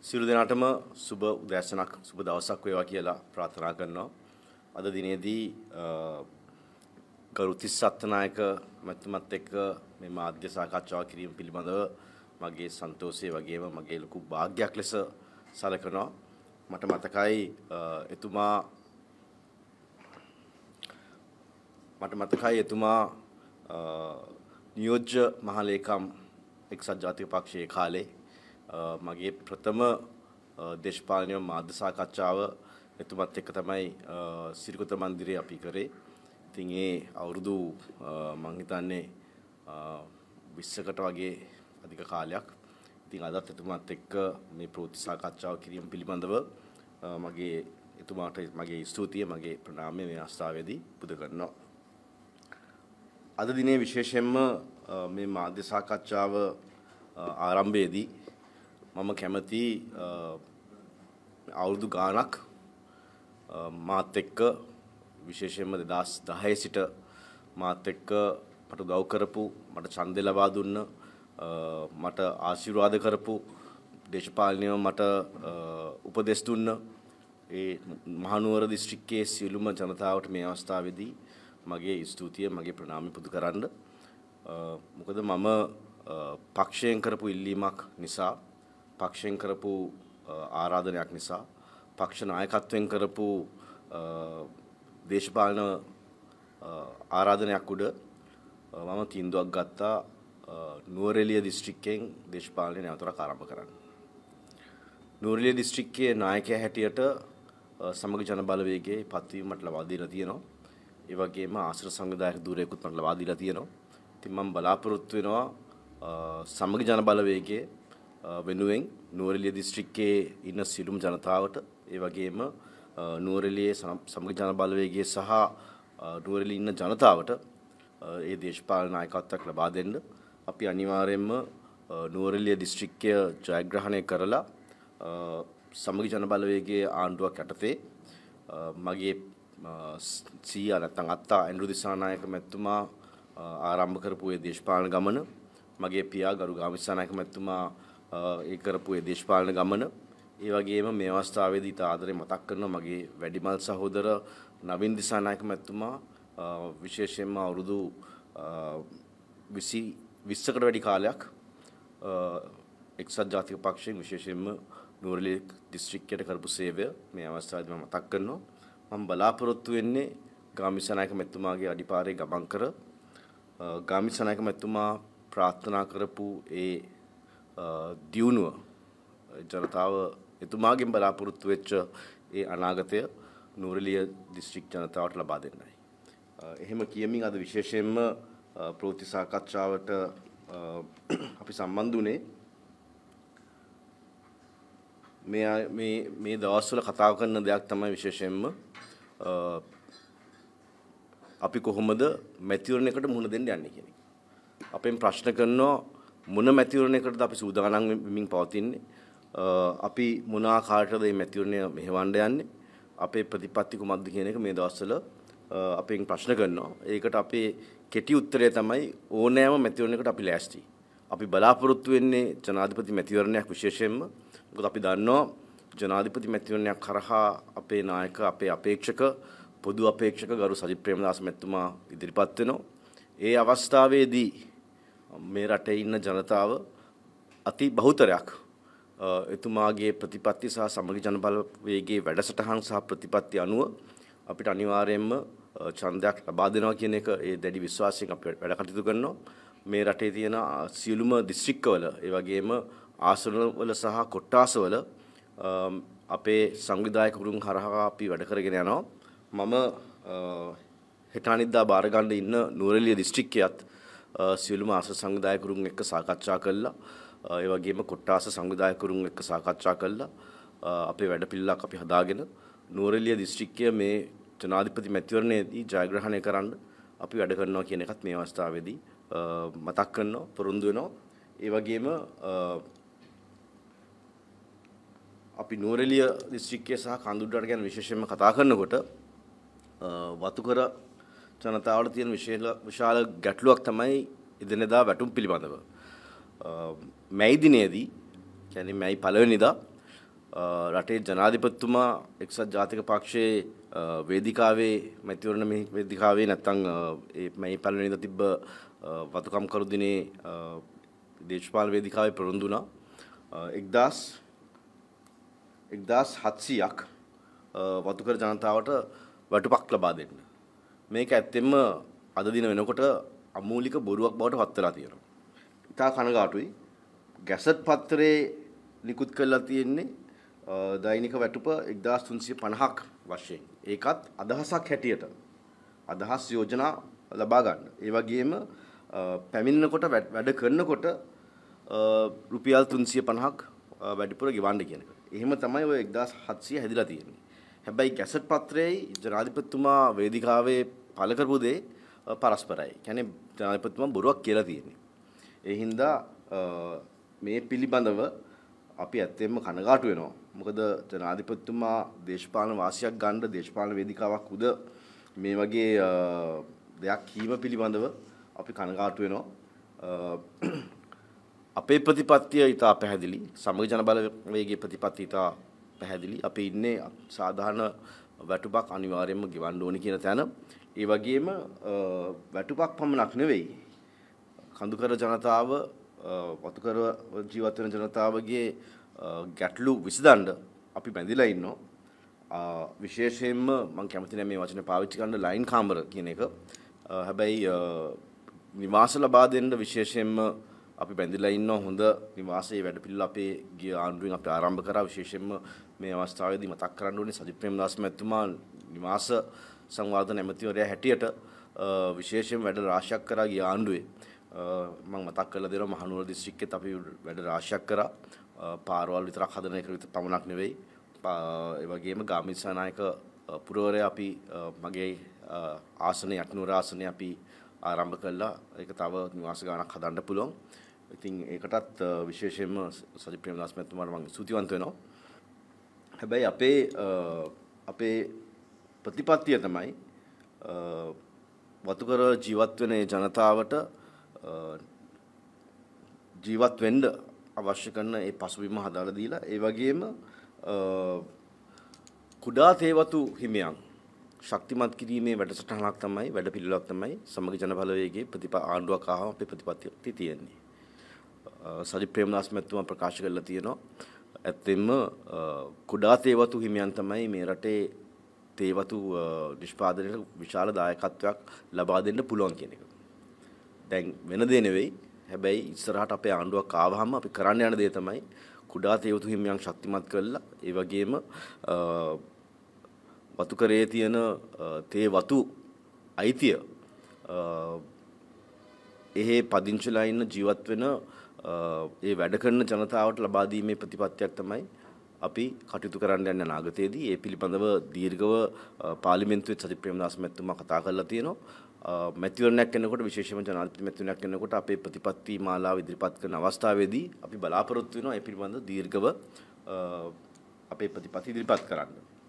සියලු දෙනාටම සුබ උදෑසනක් සුබ දවසක් වේවා කියලා ප්‍රාර්ථනා කරනවා. අද දිනේදී ගරු තිස්සත්නායක මැතිතුමත් එක්ක මේ මාධ්‍ය සාකච්ඡාව කිරීම පිළිබඳව මගේ සන්තෝෂය වගේම මගේ ලොකු වාග්යක් ලෙස සැලකනවා. මට මතකයි එතුමා නියෝජ්‍ය මහලේකම් එක්සත් ජාතික පක්ෂයේ කාලේ මගේ ප්‍රථම දේශපාලන මාධ්‍ය සාකච්ඡාව එතුමත් එක්ක තමයි සිරිකොත මන්දිරේ අපි කරේ. ඉතින් ඒ අවුරුදු මං හිතන්නේ 20කට වගේ අධික කාලයක්. ඉතින් අදත් එතුමත් එක්ක මේ ප්‍රවෘත්ති සාකච්ඡාව කිරීම පිළිබඳව එතුමාට මගේ ස්තුතිය මගේ ප්‍රණාමය මේ අවස්ථාවේදී පුද කරනවා. අද දිනේ විශේෂයෙන්ම මේ මාධ්‍ය සාකච්ඡාව ආරම්භයේදී මම කැමති අවුරුදු ගානක් මාත් එක්ක විශේෂයෙන්ම 2010 සිට මාත් එක්ක මට උදව් කරපු මට ඡන්දය ලබා දුන්න මට ආශිර්වාද කරපු දේශපාලනීයව මට උපදෙස් දුන්න ඒ මහනුවර දිස්ත්‍රික්කයේ සියලුම ජනතාවට මේ අවස්ථාවේදී මගේ ස්තුතිය මගේ ප්‍රණාමය පුද කරන්න. මොකද මම පක්ෂයෙන් කරපු ඉල්ලීමක් නිසා පක්ෂයෙන් කරපු ආරාධනයක් නිසා පක්ෂ නායකත්වයෙන් කරපු දේශපාලන ආරාධනයක් උඩ මම තීන්දුවක් ගත්තා නුවරඑළිය දිස්ත්‍රික්කයෙන් දේශපාලනය නැවතට ආරම්භ කරන්න. නුවරඑළිය දිස්ත්‍රික්කයේ නායකයා හැටියට සමග ජන බලවේගයේ පත්වීමට ලබා දීලා තියෙනවා. ඒ වගේම ආශ්‍රිත සංවිධායක ධුරයකුත් මට ලබා දීලා තියෙනවා. ඉතින් මම බලාපොරොත්තු වෙනවා සමග ජන බලවේගයේ වෙනුවෙන් නුවරඑළිය දිස්ත්‍රික්කයේ ඉන්න සියලුම ජනතාවට ඒ වගේම නුවරඑළියේ සමග ජන බලවේගයේ සහ නුවරඑළියේ ඉන්න ජනතාවට ඒ දේශපාලන නායකත්වයක් ලබා දෙන්න අපි අනිවාර්යයෙන්ම නුවරඑළිය දිස්ත්‍රික්කය ජයග්‍රහණය කරලා සමග ජන බලවේගයේ ආණ්ඩුවක් යටතේ මගේ සීයා නැත්නම් අත්තා ඇන්ඩ්‍රු දිසානායක මැතිතුමා ආරම්භ කරපු ඒ දේශපාලන ගමන මගේ පියා ගරු ගාමිසානායක මැතිතුමා ඒ කරපු ඒ දේශපාලන ගමන ඒ වගේම මේ අවස්ථාවේදී ආදරේ මතක් කරනවා මගේ වැඩිමල් සහෝදර නවින් දිසානායක මැතිතුමා විශේෂයෙන්ම අවුරුදු 20කට වැඩි කාලයක් එක්සත් ජාතික පක්ෂයෙන් විශේෂයෙන්ම නුවරඑළිය දිස්ත්‍රික්කයට කරපු සේවය මේ අවස්ථාවේදී මම මතක් කරනවා. මම බලාපොරොත්තු වෙන්නේ ගාමිසානායක මැතිතුමාගේ අඩිපාරේ ගමන් කර ගාමිසානායක මැතිතුමා ප්‍රාර්ථනා කරපු ඒ දියුණුව ජනතාව එතුමාගෙන් බලාපොරොත්තු වෙච්ච ඒ අනාගතය නුවරඑළිය දිස්ත්‍රික් ජනතාවට ලබා දෙන්නයි. එහෙම කියමින් අද විශේෂයෙන්ම ප්‍රවෘත්ති සාකච්ඡාවට අපි සම්බන්ධ වුණේ මේ දවස්වල කතා කරන දෙයක් තමයි විශේෂයෙන්ම අපි කොහොමද මැතිවරණයකට මුහුණ දෙන්න යන්නේ කියන එක. අපෙන් ප්‍රශ්න කරනවා මොන මැතිවරණයකටද අපි සූදානම් වෙමින් පවතින්නේ? අපි මොන ආකාරයකටද මේ මැතිවරණය මෙහෙවන්න යන්නේ? අපේ ප්‍රතිපත්ති කුමක්ද කියන එක මේ දවස්වල අපෙන් ප්‍රශ්න කරනවා. ඒකට අපේ කෙටි උත්තරය තමයි ඕනෑම මැතිවරණයකට අපි ලෑස්ති. අපි බලාපොරොත්තු වෙන්නේ ජනාධිපති මැතිවරණයක් විශේෂයෙන්ම. මොකද අපි දන්නවා ජනාධිපති මැතිවරණයක් කරහා අපේ නායක අපේ අපේක්ෂක පොදු අපේක්ෂක ගරු සජිත් ප්‍රේමදාස මැතිතුමා ඉදිරිපත් වෙනවා. ඒ අවස්ථාවේදී මේ රටේ ඉන්න ජනතාව අති බහුතරයක් එතුමාගේ ප්‍රතිපත්ති සහ සමගි ජන බලවේගයේ වැඩසටහන් සහ ප්‍රතිපත්ති අනුව අපිට අනිවාර්යයෙන්ම ඡන්දයක් ලබා දෙනවා කියන එක ඒ දැඩි විශ්වාසයෙන් අපි වැඩ කටයුතු කරනවා. මේ රටේ තියෙන සියලුම දිස්ත්‍රික්කවල ඒ වගේම ආසනවල සහ කොට්ටාසවල අපේ සංවිධායකවරුන් හරහා අපි වැඩ කරගෙන යනවා. මම හෙට අනිද්දා බාර ගන්න ඉන්න නුවරඑළිය දිස්ත්‍රික්කයත් සියලුම ආශ්‍රිත සංවිධායකවරුන් එක්ක සාකච්ඡා කළා. ඒ වගේම කොට්ටාස සංවිධායකවරුන් එක්ක සාකච්ඡා කළා. අපේ වැඩපිළිවෙලක් අපි හදාගෙන නුවරඑළිය දිස්ත්‍රික්කය මේ ජනාධිපති මැතිවරණයේදී ජයග්‍රහණය කරන්න අපි වැඩ කරනවා කියන එකත් මේ අවස්ථාවේදී මතක් කරනවා පොරොන්දු වෙනවා. ඒ වගේම අපි නුවරඑළිය දිස්ත්‍රික්කය සහ කඳුඩාට ගැන විශේෂයෙන්ම කතා කරනකොට වතුකර ජනතාවට තියෙන විශාල ගැටලුවක් තමයි එදිනෙදා වැටුම් පිළිබඳව. මැයි දිනේදී කියන්නේ මැයි 1 වෙනිදා රටේ ජනාධිපතිතුමා එක්සත් ජාතික පක්ෂයේ වේදිකාවේ මැතිවරණ වේදිකාවේ නැත්තම් මේ පළවෙනිද තිබ්බ වතුකම් කරු දිනේ දේශපාලන වේදිකාවේ පෙරොන්දු වුණා 1700ක් වතුකර ජනතාවට වැටුපක් ලබා දෙන්න. මේක ඇත්තෙන්ම අද දින වෙනකොට අමූලික බොරුවක් බවට පත් වෙලා තියෙනවා. ඉතා කනගාටුයි. ගැසට් පත්‍රයේ නිකුත් කරලා තියෙන්නේ දෛනික වැටුප 1350ක් වශයෙන්. ඒකත් අදහසක් හැටියට. අදහස් යෝජනා ලබා ගන්න. ඒ වගේම පැමිණෙනකොට වැඩ කරනකොට රුපියල් 350ක් වැඩිපුර ගෙවන්න කියන එක. එහෙම තමයි ඔය 1700 හැදිලා තියෙන්නේ. හැබැයි ගැසට් පත්‍රයේ ජනාධිපතිතුමා වේදිකාවේ පළ කරපු දේ පරස්පරයි. කියන්නේ ජනාධිපතිතුමා බොරුවක් කියලා තියෙන්නේ. ඒ හින්දා මේ පිළිබඳව අපි ඇත්තෙන්ම කනගාටු වෙනවා. මොකද ජනාධිපතිතුමා දේශපාලන වාසියක් ගන්න දේශපාලන වේදිකාවක් උද මේ වගේ දෙයක් කීම පිළිබඳව අපි කනගාටු වෙනවා. අපේ ප්‍රතිපත්තිය ඉතා පැහැදිලි. සමග ජන බලවේගයේ ප්‍රතිපත්තිය ඉතා පැහැදිලි. අපි ඉන්නේ සාධාරණ වැටුපක් අනිවාර්යයෙන්ම ගෙවන්න ඕනි කියන තැන. ඒ වගේම වැටුපක් පමණක් නෙවෙයි. කඳුකර ජනතාව වතුකර ජීවත් වෙන ජනතාවගේ ගැටලු විසඳන්න අපි බැඳිලා ඉන්නවා. විශේෂයෙන්ම මම කැමති නැහැ මේ වචනේ පාවිච්චි කරන්න ලයින් කාමර කියන එක. හැබැයි නිවාස ලබා දෙන්න විශේෂයෙන්ම අපි බැඳිලා ඉන්නවා. හොඳ නිවාසයේ වැඩපිළිවෙල අපේ ගිය ආණ්ඩුවෙන් අපි ආරම්භ කරා. විශේෂයෙන්ම මේ අවස්ථාවේදී මතක් කරන්න ඕනේ සජිත් ප්‍රේමදාස මැතිතුමා නිවාස සංවර්ධන ඇමතිවරයා හැටියට විශේෂයෙන් වැඩ රාශියක් කරා ගිය ආණ්ඩුවේ. මම මතක් කරලා දෙනවා මහනුවර දිස්ත්‍රික්කෙත් අපි වැඩ රාශියක් කරා. පාරවල් විතරක් හදන එක විතර පමණක් නෙවෙයි. ඒ වගේම ගාමිණී සනායක පුරවරයා අපි මගේ ආසනයේ අක්නුවර ආසනයේ අපි ආරම්භ කළා. ඒක තව නිවාස ගානක් හදන්න පුළුවන්. ඉතින් ඒකටත් විශේෂයෙන්ම සජිත් ප්‍රේමදාස මැතිතුමාට මම ස්තුතිවන්ත වෙනවා. හැබැයි අපේ ප්‍රතිපත්තිය තමයි වතුකර ජීවත් වෙන ජනතාවට ජීවත් වෙන්න අවශ්‍ය කරන ඒ පසුබිම හදාලා දීලා ඒ වගේම කුඩා තේවතු හිමියන් ශක්තිමත් කිරීමේ වැඩසටහනක් තමයි වැඩපිළිවෙලක් තමයි සමග ජන බලවේගයේ ආණ්ඩුවක් ආවම අපේ ප්‍රතිපත්තිය තියෙන්නේ. සජිත් ප්‍රේමදාස මැතිතුමා ප්‍රකාශ කරලා තියෙනවා ඇත්තෙන්ම කුඩා තේවතු හිමියන් තමයි මේ රටේ තේවතු නිෂ්පාදනයට විශාල දායකත්වයක් ලබා දෙන්න පුළුවන් කියන එක. දැන් වෙන දේ නෙවෙයි. හැබැයි ඉස්සරහට අපේ ආණ්ඩුවක් ආවහම අපි කරන්න යන දේ තමයි කුඩා තේවතු හිමියන් ශක්තිමත් කරලා ඒ වගේම වතුකරයේ තියෙන තේවතු අයිතිය එහි පදිංචිලා ඉන්න ජීවත් වෙන ඒ වැඩ කරන ජනතාවට ලබා දීමේ ප්‍රතිපත්තියක් තමයි අපි කටයුතු කරන්න යන අනාගතයේදී. ඒ පිළිබඳව දීර්ඝව පාර්ලිමේන්තුවේ සජිත් ප්‍රේමදාස මැතිතුමා කතා කරලා තියෙනවා. මැතිවරණයක් කරනකොට විශේෂයෙන්ම ජනාධිපති මැතිවරණයක් කරනකොට අපේ ප්‍රතිපත්ති මාලාව ඉදිරිපත් කරන අවස්ථාවේදී අපි බලාපොරොත්තු වෙනවා ඒ පිළිබඳව දීර්ඝව අපේ ප්‍රතිපත්ති ඉදිරිපත් කරන්න.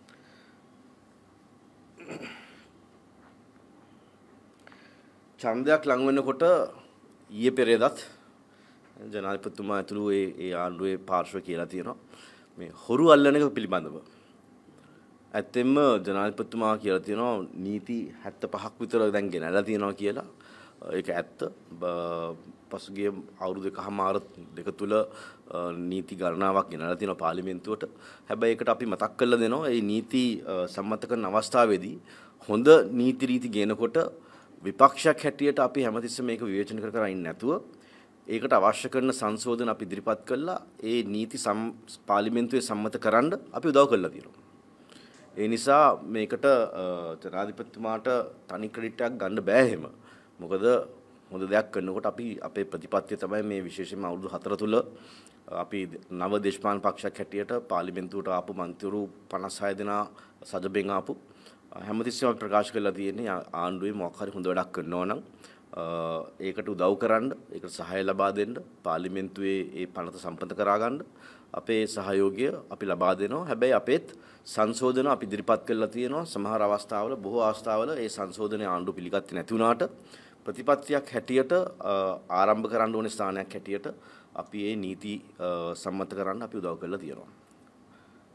ඡන්දයක් ලඟ වෙනකොට ඊයේ පෙරේදත් ජනාධිපතිතුමා ඇතුළු ඒ ආණ්ඩුවේ පාර්ශ්වය කියලා තියෙනවා මේ හොරු අල්ලන එක පිළිබඳව. ඇත්තෙන්ම ජනාධිපතිතුමා කියලා තියෙනවා නීති 75ක් විතර දැන් ගෙනල්ලා තියෙනවා කියලා. ඒක ඇත්ත. පසුගිය අවුරුදු දෙක තුල නීති ගණනාවක් ගෙනල්ලා තියෙනවා පාර්ලිමේන්තුවට. හැබැයි ඒකට අපි මතක් කරලා දෙනවා මේ නීති සම්මත කරන අවස්ථාවේදී හොඳ නීති රීති ගේනකොට විපක්ෂයක් හැටියට අපි හැමතිස්සෙම මේක විවේචන කර ඉන්නේ නැතුව ඒකට අවශ්‍ය කරන සංශෝධන අපි ඉදිරිපත් කළා. ඒ නීති පාර්ලිමේන්තුවේ සම්මත කරන්න අපි උදව් කළා තියෙනවා. ඒ නිසා මේකට ජනාධිපතිතුමාට තනි ක්‍රෙඩිට් එකක් ගන්න බෑ එහෙම. මොකද හොඳ දෙයක් කරනකොට අපි අපේ ප්‍රතිපත්තිය තමයි මේ විශේෂයෙන්ම අවුරුදු 4 තුල අපි නව දේශපාලන පක්ෂයක් හැටියට පාර්ලිමේන්තුවට ආපු මන්ත්‍රීවරු 56 දෙනා සජබෙන් ආපු හැමතිස්සෙම ප්‍රකාශ කරලා තියෙන්නේ ආණ්ඩුවේ මොකක් හරි හොඳ වැඩක් කරනවා නම් ඒකට උදව් කරන්න, ඒකට සහාය ලබා දෙන්න, පාර්ලිමේන්තුවේ ඒ පනත සම්පත කරා ගන්න අපේ සහයෝගය අපි ලබා දෙනවා. හැබැයි අපේත් සංශෝධන අපි ඉදිරිපත් කරලා තියෙනවා. සමහර අවස්ථාවල බොහෝ අවස්ථාවල ඒ සංශෝධනයේ ආණ්ඩුව පිළිගත්තේ නැති වුණාට ප්‍රතිපත්තියක් හැටියට ආරම්භ කරන්න ඕනේ ස්ථානයක් හැටියට අපි මේ නීති සම්මත කරන්න අපි උදව් කරලා තියෙනවා.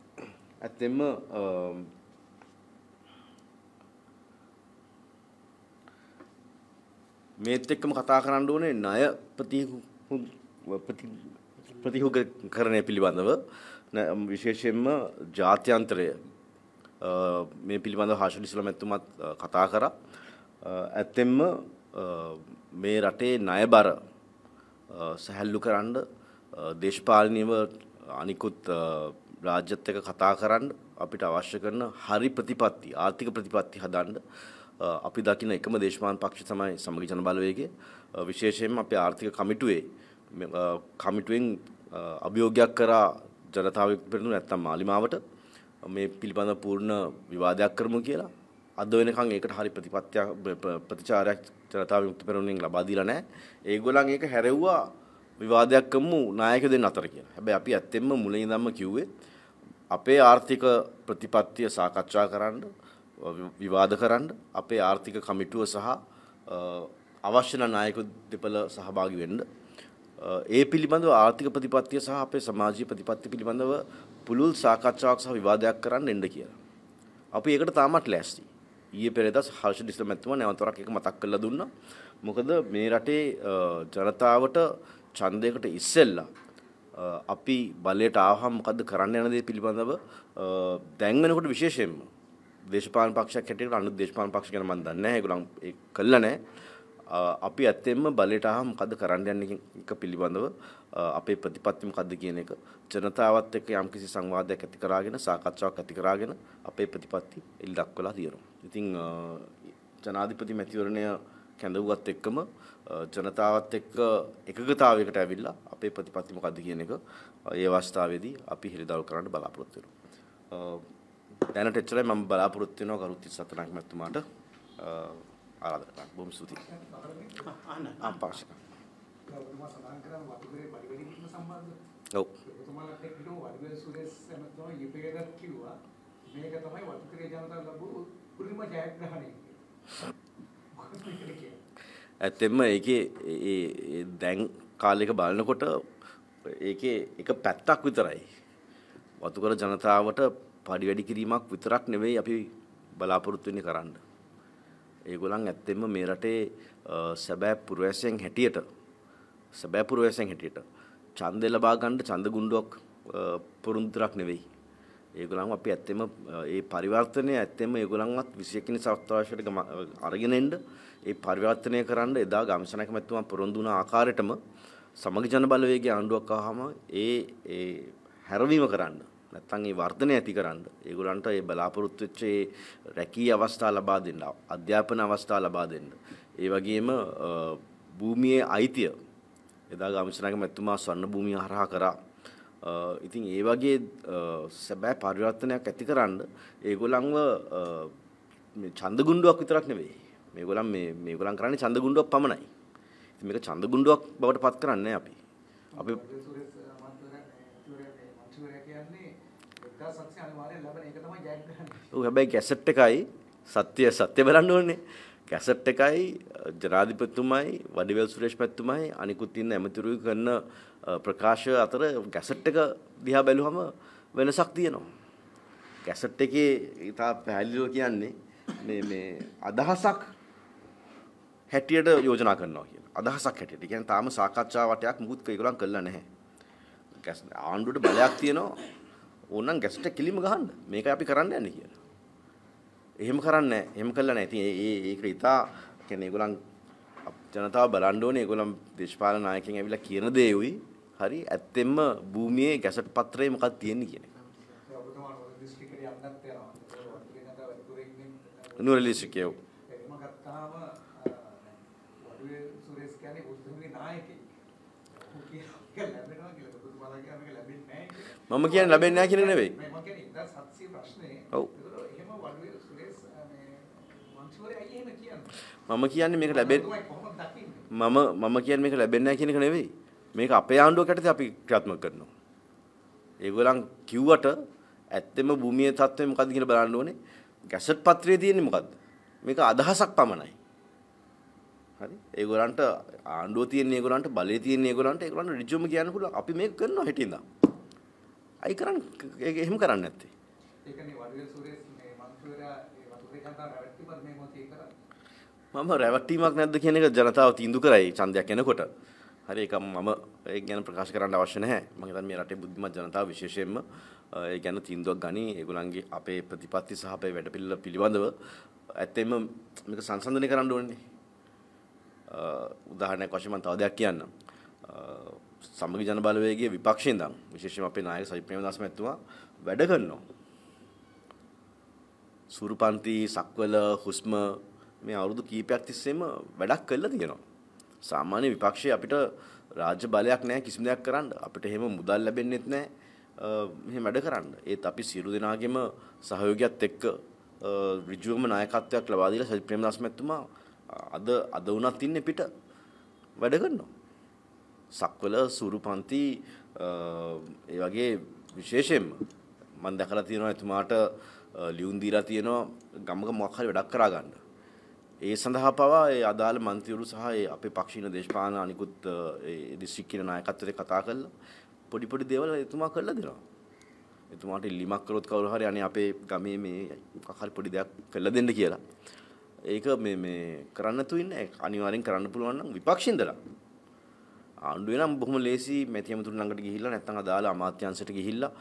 ඇත්තෙන්ම මේත් එක්කම කතා කරන්න ඕනේ ණය ප්‍රතිහුගකරණය පිළිබඳව විශේෂයෙන්ම ජාත්‍යන්තරය මේ පිළිබඳව හර්ෂ ඩිසිල්වා මැතිතුමත් කතා කරා. ඇත්තෙන්ම මේ රටේ ණයබර සැහැල්ලු කරන්න දේශපාලනීයව අනිකුත් රාජ්‍යත් එක්ක කතා කරන්න අපිට අවශ්‍ය කරන හරි ප්‍රතිපත්ති ආර්ථික ප්‍රතිපත්ති හදන්න අපි දකින එකම දේශපාලන පක්ෂ තමයි සමගි ජන බලවේගය. විශේෂයෙන්ම අපේ ආර්ථික කමිටුවෙන් අභියෝගයක් කරා ජනතාව විරුද්ධ නැත්තම් මාලිමාවට මේ පිළිබඳව පූර්ණ විවාදයක් කරමු කියලා. අද වෙනකන් ඒකට හරි ප්‍රතිචාරයක් ජනතාව විමුක්ති පෙරමුණෙන් ලබා දීලා නැහැ. ඒගොල්ලන් ඒක හැරෙව්වා විවාදයක් කරමු නායකයෝ දෙන්න අතර කියලා. හැබැයි අපි ඇත්තෙන්ම මුලින් ඉඳන්ම කිව්වේ අපේ ආර්ථික ප්‍රතිපත්තිය සාකච්ඡා කරන්න විවාද කරන්න අපේ ආර්ථික කමිටුව සහ අවශ්‍ය නායක දෙපළ සහභාගී වෙන්න. ඒ පිළිබඳව ආර්ථික ප්‍රතිපත්තිය සහ අපේ සමාජීය ප්‍රතිපත්ති පිළිබඳව පුළුල් සාකච්ඡාවක් සහ විවාදයක් කරන්න එන්න කියලා. අපි ඒකට තාමත් ලෑස්ති. ඊයේ පෙරේදා හර්ෂ ඩිසිල්වා මැතිතුමා නැවතවරක් එක මතක් කරලා දුන්නා. මොකද මේ රටේ ජනතාවට ඡන්දයකට ඉස්සෙල්ලා අපි බලයට ආවහම මොකද්ද කරන්න යන දේ පිළිබඳව දැන් වෙනකොට විශේෂයෙන්ම දේශපාලන පක්ෂයක් හැටියට අනිත් දේශපාලන පක්ෂ ගැන මම දන්නේ නැහැ. ඒගොල්ලන් ඒක කළා නැහැ. අපි ඇත්තෙන්ම බලයට ආවම මොකද්ද කරන්න යන්නේ එක පිළිබඳව අපේ ප්‍රතිපත්ති මොකද්ද කියන එක ජනතාවත් එක්ක යම්කිසි සංවාදයක් ඇති කරාගෙන සාකච්ඡාවක් ඇති කරාගෙන අපේ ප්‍රතිපත්ති එළි දක්වලා තියෙනවා. ඉතින් ජනාධිපති මැතිවරණය කැඳවුවත් එක්කම ජනතාවත් එක්ක එකගතාවයකට ඇවිල්ලා අපේ ප්‍රතිපත්ති මොකද්ද කියන එක ඒ අවස්ථාවේදී අපි හෙළිදරව් කරන්න බලාපොරොත්තු වෙනවා. දැනට එච්චරයි මම බලාපොරොත්තු වෙනවා කරුත් 37 නායක මැතිතුමාට ආරාධනා කරනවා. බොහොම ස්තුතියි. පාෂික. ඔව්. ඔබතුමාලට එක්කම වඩුවේ සුරේෂ් මැතිතුමා ඊපෙකටත් කිව්වා මේක තමයි වතුකරේ ජනතාව ලැබු පුදුම ජයග්‍රහණය. ඇත්තෙන්ම ඒකේ ඒ දැන් කාලයක බලනකොට ඒකේ එක පැත්තක් විතරයි. වතුකර ජනතාවට පඩි වැඩි කිරීමක් විතරක් නෙවෙයි අපි බලාපොරොත්තු වෙන්නේ කරන්න. ඒගොල්ලන් ඇත්තෙන්ම මේ රටේ සැබෑ පුරවැසියන් හැටියට ඡන්දය ලබා ගන්න ඡන්ද ගුණ්ඩුවක් පුරුද්දක් නෙවෙයි. ඒගොල්ලන් අපි ඇත්තෙන්ම ඒ පරිවර්තනය ඇත්තෙන්ම ඒගොල්ලන්වත් 21 වෙනි සත්තාවශයට අරගෙන එන්න ඒ පරිවර්තනය කරන්න එදා ගම්සනක මැතිතුමා පොරොන්දු වුණ ආකාරයටම සමගි ජන බලවේගයේ ආණ්ඩුවක් ආවම ඒ හැරවීම කරන්න නැත්නම් ඒ වර්ධනය ඇති කරන්න ඒගොල්ලන්ට ඒ බලාපොරොත්තු වෙච්ච ඒ රැකී අවස්ථා ලබා දෙන්න අධ්‍යාපන අවස්ථා ලබා දෙන්න ඒ වගේම භූමියේ අයිතිය එදා ගම්සනක මැතිතුමා ස්වර්ණ භූමිය හරහා කරා. ඉතින් ඒ වගේ සැබෑ පරිවර්තනයක් ඇති කරන්න ඒගොල්ලන්ව මේ ඡන්ද ගුණ්ඩුවක් විතරක් නෙවෙයි. මේගොල්ලන් කරන්නේ ඡන්ද ගුණ්ඩුවක් පමණයි. ඉතින් මේක ඡන්ද ගුණ්ඩුවක් බවට පත් කරන්නේ අපි. ඔව් හැබැයි කැසට් එකයි සත්‍ය බලන්න ඕනේ. කැසට් එකයි ජනාධිපතිතුමයි වඩිවැල් සුරේෂ් මැතිතුමයි අනිකුත් ඉන්න ඇමතිවරු කරන ප්‍රකාශ අතර කැසට් එක දිහා බැලුවම වෙනසක් තියෙනවා. කැසට් එකේ ඉතා පැහැදිලිව කියන්නේ මේ අදහසක් හැටියට යෝජනා කරනවා කියලා. අදහසක් හැටියට. කියන්නේ තාම සාකච්ඡා වටයක් මුකුත් ඒගොල්ලන් කළා නැහැ. ආණ්ඩුවට බලයක් තියෙනවා. ඕනනම් කැසට් එක කිලිම ගහන්න. මේකයි අපි කරන්න යන්නේ කියලා. එහෙම කරන්නේ නැහැ. එහෙම කළා නැහැ. ඉතින් ඒක ඉතා කියන්නේ ඒගොල්ලන් ජනතාව බලන්න ඕනේ. ඒගොල්ලන් දේශපාලන නායකයන් ඇවිල්ලා කියන දේ උයි. හරි ඇත්තෙන්ම භූමියේ ගැසට් පත්‍රයේ මොකක්ද තියෙන්නේ කියන එක. නුවරඑලිස්ටිකේ මම කියන්නේ ලැබෙන්නේ නැහැ කියන නෙවෙයි. ඔව්. මම කියන්නේ මේක ලැබෙන්නේ මම කියන්නේ මේක ලැබෙන්නේ නැහැ කියන එක නෙවෙයි. මේක අපේ ආණ්ඩුවක යටතේ අපි ක්‍රියාත්මක කරනවා. ඒගොල්ලන් කිව්වට ඇත්තෙම භූමියේ තත්ත්වය මොකද්ද කියලා බලන්න ඕනේ. ගැසට් පත්‍රයේ තියෙන්නේ මොකද්ද? මේක අදහසක් පමණයි. හරි? ඒගොල්ලන්ට ආණ්ඩුව තියෙන ඒගොල්ලන්ට බලය තියෙන ඒගොල්ලන්ට ඍජුවම කියන්න පුළුවන්. අපි මේක කරනවා හිටින්දා. අයි කරන්නේ එහෙම කරන්නේ නැත්තේ. ඒ කියන්නේ වඩුවේ සුරේෂ් මේ මන්ත්‍රීවරයා ඒ වතුරේ ජනතාව රැවට්ටීමක් මේ මොහොතේ කරන්නේ. මම රැවට්ටීමක් නැද්ද කියන එක ජනතාව තීන්දුව කරයි ඡන්දයක් එනකොට. හරි ඒක මම ඒක ගැන ප්‍රකාශ කරන්න අවශ්‍ය නැහැ. මම හිතන්නේ මේ රටේ බුද්ධිමත් ජනතාව විශේෂයෙන්ම ඒ ගැන තීන්දුවක් ගනි. ඒගොල්ලන්ගේ අපේ ප්‍රතිපත්ති සහ අපේ වැඩපිළිවෙල පිළිබඳව ඇත්තෙන්ම මේක සංසන්දනය කරන්න ඕනේ. උදාහරණයක් වශයෙන් මම තව දෙයක් කියන්නම්. සමගි ජන බලවේගයේ විපක්ෂයෙන් ඉඳන් විශේෂයෙන්ම අපේ නායක සජිත් ප්‍රේමදාස මහත්මයා වැඩ කරනවා. සුරුපන්ති සක්වල හුස්ම මේ අවුරුදු කීපයක් තිස්සේම වැඩක් කළා තියෙනවා. සාමාන්‍ය විපක්ෂයේ අපිට රාජ්‍ය බලයක් නැහැ කිසිම දෙයක් කරන්න. අපිට එහෙම මුදල් ලැබෙන්නෙත් නැහැ මෙහෙම වැඩ කරන්න. ඒත් අපි සියලු දෙනාගේම සහයෝගයත් එක්ක ඍජුවම නායකත්වයක් ලබා දීලා සජිත් ප්‍රේමදාස මහත්මයා අද වුණත් ඉන්නේ පිට වැඩ කරනවා. සක්වල සුරුපන්ති ඒ වගේ විශේෂයෙන්ම මම දැකලා තියෙනවා එතුමාට ලියුම් දීලා තියෙනවා ගමක මොකක් හරි වැඩක් කරා ගන්න. ඒ සඳහා පවා ඒ අදාළ මන්ත්‍රීවරු සහ ඒ අපේ පක්ෂීය දේශපාලන අනිකුත් ඒ දිස්ත්‍රික්කීය නායකත්වයට කතා කරලා පොඩි පොඩි දේවල් එතුමා කරලා දෙනවා. එතුමාට ඉල්ලීමක් කරොත් කවුරු හරි අනේ අපේ ගමේ මේ මොකක් හරි පොඩි දෙයක් කරලා දෙන්න කියලා. ඒක මේ කරන්න තු ඉන්නේ අනිවාර්යෙන් කරන්න පුළුවන් නම් විපක්ෂෙන් දලා. ආණ්ඩුවේ නම් බොහොම ලේසි මැති ඇමතුරු ළඟට ගිහිල්ලා නැත්නම් අදාළ අමාත්‍යාංශයට ගිහිල්ලා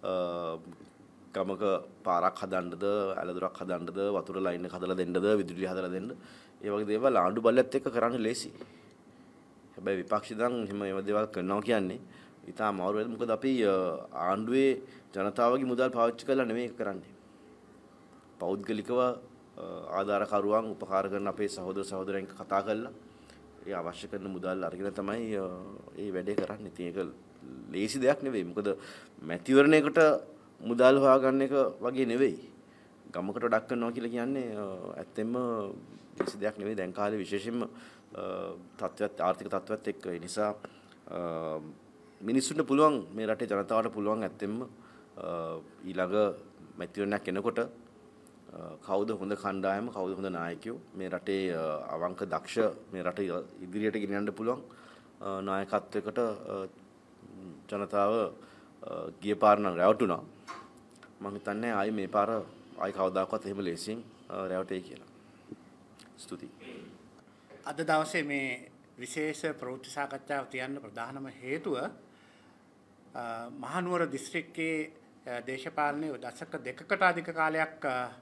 ගමක පාරක් හදන්නද ඇලදොරක් හදන්නද වතුර ලයින් එක හදලා දෙන්නද විදුලිය හදලා දෙන්න ඒ වගේ දේවල් ආණ්ඩු බලයත් එක්ක කරන්න ලේසි. හැබැයි විපක්ෂ දන් එහෙම ඒව දේවල් කරනවා කියන්නේ ඉතා අමාරු වෙයි. මොකද අපි ආණ්ඩුවේ ජනතාවගේ මුදල් පාවිච්චි කරලා නෙමෙයි ඒක කරන්නේ. පෞද්ගලිකව ආධාරකරුවන් උපකාර කරන අපේ සහෝදර සහෝදරයන් කතා කරලා ඒ අවශ්‍ය කරන මුදල් අරගෙන තමයි මේ වැඩේ කරන්නේ. ඉතින් ඒක ලේසි දෙයක් නෙවෙයි. මොකද මැතිවරණයකට මුදල් හොයාගන්න එක වගේ නෙවෙයි. ගමකට වැඩක් කරනවා කියලා කියන්නේ ඇත්තෙන්ම ලේසි දෙයක් නෙවෙයි. දැන් කාලේ විශේෂයෙන්ම තත්ත්වයක් ආර්ථික තත්ත්වයක් එක්ක ඒ නිසා මිනිස්සුන්ට පුළුවන් මේ රටේ ජනතාවට පුළුවන් ඇත්තෙන්ම ඊළඟ මැතිවරණයක් එනකොට කවුද හොඳ කණ්ඩායම කවුද හොඳ නායකයෝ මේ රටේ අවංක දක්ෂ මේ රට ඉදිරියට ගෙනියන්න පුළුවන් නායකත්වයකට ජනතාව ගිය පාර නම් රැවටුණා. මම හිතන්නේ ආයි මේ පාර ආයි කවදාකවත් එහෙම ලේසියෙන් රැවටෙයි කියලා. ස්තුතියි. අද දවසේ මේ විශේෂ ප්‍රවෘත්ති සාකච්ඡාව තියන්න ප්‍රධානම හේතුව මහනුවර දිස්ත්‍රික්කයේ දේශපාලනයේ දශක දෙකකට අධික කාලයක්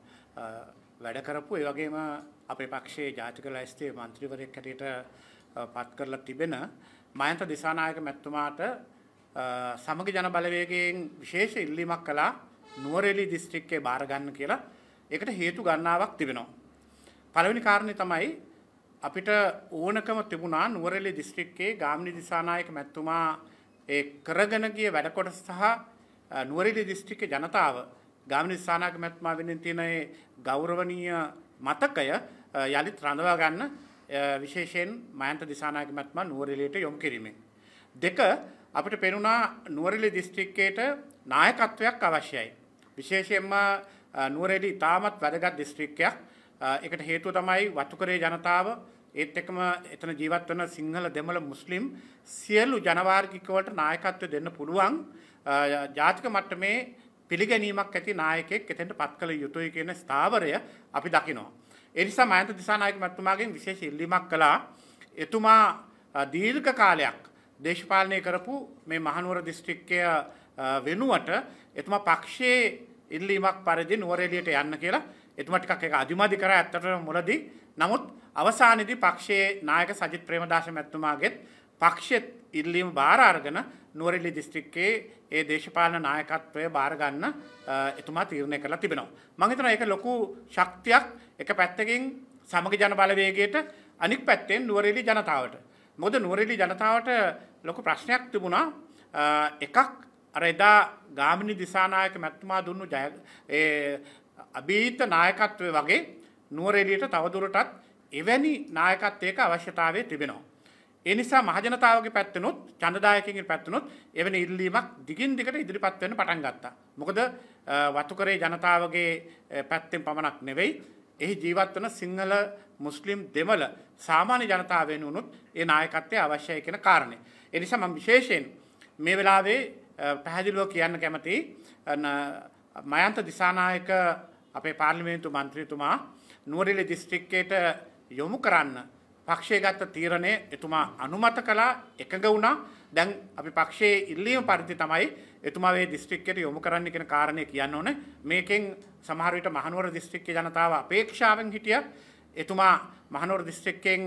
වැඩ කරපු ඒ වගේම අපේ පක්ෂයේ ජාතික ලැයිස්තුවේ මන්ත්‍රීවරයෙක් හැටියට පත් කරලා තිබෙන මයන්ත දිසානායක මැතිතුමාට සමගි ජන බලවේගයෙන් විශේෂ ඉල්ලීමක් කළා නුවරඑළිය දිස්ත්‍රික්කේ බාර ගන්න කියලා. ඒකට හේතු ගණනාවක් තිබෙනවා. පළවෙනි කාරණේ තමයි අපිට ඕනකම තිබුණා නුවරඑළිය දිස්ත්‍රික්කයේ ගාමිණී දිසානායක මැතිතුමා ඒ කරගෙන ගිය වැඩ කොටස සහ නුවරඑළිය දිස්ත්‍රික්කේ ජනතාව ගාමිණී දිසානායක මැතිතුමා වෙනින් තියෙන ඒ ගෞරවනීය මතකය යලිත් රඳවා ගන්න විශේෂයෙන් මයන්ත දිසානායක මැතිතුමා නුවරඑළියට යොමු කිරීමෙන්. දෙක අපිට පෙනුණා නුවරඑළිය දිස්ත්‍රික්කයට නායකත්වයක් අවශ්‍යයි. විශේෂයෙන්ම නුවරඑළිය ඉතාමත් වැදගත් දිස්ත්‍රික්කයක්. ඒකට හේතුව තමයි වතුකරේ ජනතාව ඒත් එක්කම එතන ජීවත් වෙන සිංහල දෙමළ මුස්ලිම් සියලු ජනවාර්ගිකවලට නායකත්වය දෙන්න පුළුවන් ජාතික මට්ටමේ පිළිගැනීමක් ඇති නායකයෙක් එතෙන්ට පත් කළ යුතුයි කියන ස්ථාවරය අපි දකිනවා. ඒ නිසා මයන්ත දිසානායක මැතිතුමාගෙන් විශේෂ ඉල්ලීමක් කළා. එතුමා දීර්ඝ කාලයක් දේශපාලනය කරපු මේ මහනුවර දිස්ත්‍රික්කය වෙනුවට එතුමා පක්ෂයේ ඉල්ලීමක් පරිදි නුවරඑළියට යන්න කියලා එතුමා ටිකක් ඒක අදිමදි කරා ඇත්තටම මුලදී. නමුත් අවසානයේදී පක්ෂයේ නායක සජිත් ප්‍රේමදාස මැතිතුමාගෙත් පක්ෂයේ ඉල්ලීම බාර අරගෙන නුවරඑළිය දිස්ත්‍රික්කයේ ඒ දේශපාලන නායකත්වය බාර ගන්න එතුමා තීරණය කරලා තිබෙනවා. මම හිතනවා ඒක ලොකු ශක්තියක් එක පැත්තකින් සමගි ජන බලවේගයට අනික් පැත්තෙන් නුවරඑළිය ජනතාවට. මොකද නුවරඑළිය ජනතාවට ලොකු ප්‍රශ්නයක් තිබුණා. එකක් අර එදා ගාමිණී දිසානායක මැතිතුමා දුන්නු අභීත නායකත්වය වගේ නුවරඑළියට තවදුරටත් එවැනි නායකත්වයක අවශ්‍යතාවය තිබෙනවා. ඒ නිසා මහජනතාවගේ පැත්තනොත් ඡන්දදායකයන්ගේ පැත්තනොත් එවැනි ඉල්ලීමක් දිගින් දිගට ඉදිරිපත් වෙන්න පටන් ගත්තා. මොකද වතුකරේ ජනතාවගේ පැත්තෙන් පමණක් නෙවෙයි එහි ජීවත් වන සිංහල මුස්ලිම් දෙමළ සාමාන්‍ය ජනතාව වෙනුනොත් ඒ නායකත්වය අවශ්‍යයි කියන කාරණේ. ඒ නිසා මම විශේෂයෙන් මේ වෙලාවේ පැහැදිලිව කියන්න කැමතියි මයන්ත දිසානායක අපේ පාර්ලිමේන්තු මන්ත්‍රීතුමා නුවරඑළිය දිස්ත්‍රික්කයට යොමු කරන්න පක්ෂය ගත්ත තීරණය එතුමා අනුමත කළා, එකඟ වුණා. දැන් අපි පක්ෂයේ ඉල්ලීම පරිදි තමයි එතුමා මේ දිස්ත්‍රික්කයට යොමු කරන්න කියන කාරණේ කියන්න ඕනේ. මේකෙන් සමහර විට මහනුවර දිස්ත්‍රික්කයේ ජනතාව අපේක්ෂාවෙන් හිටියා එතුමා මහනුවර දිස්ත්‍රික්කයෙන්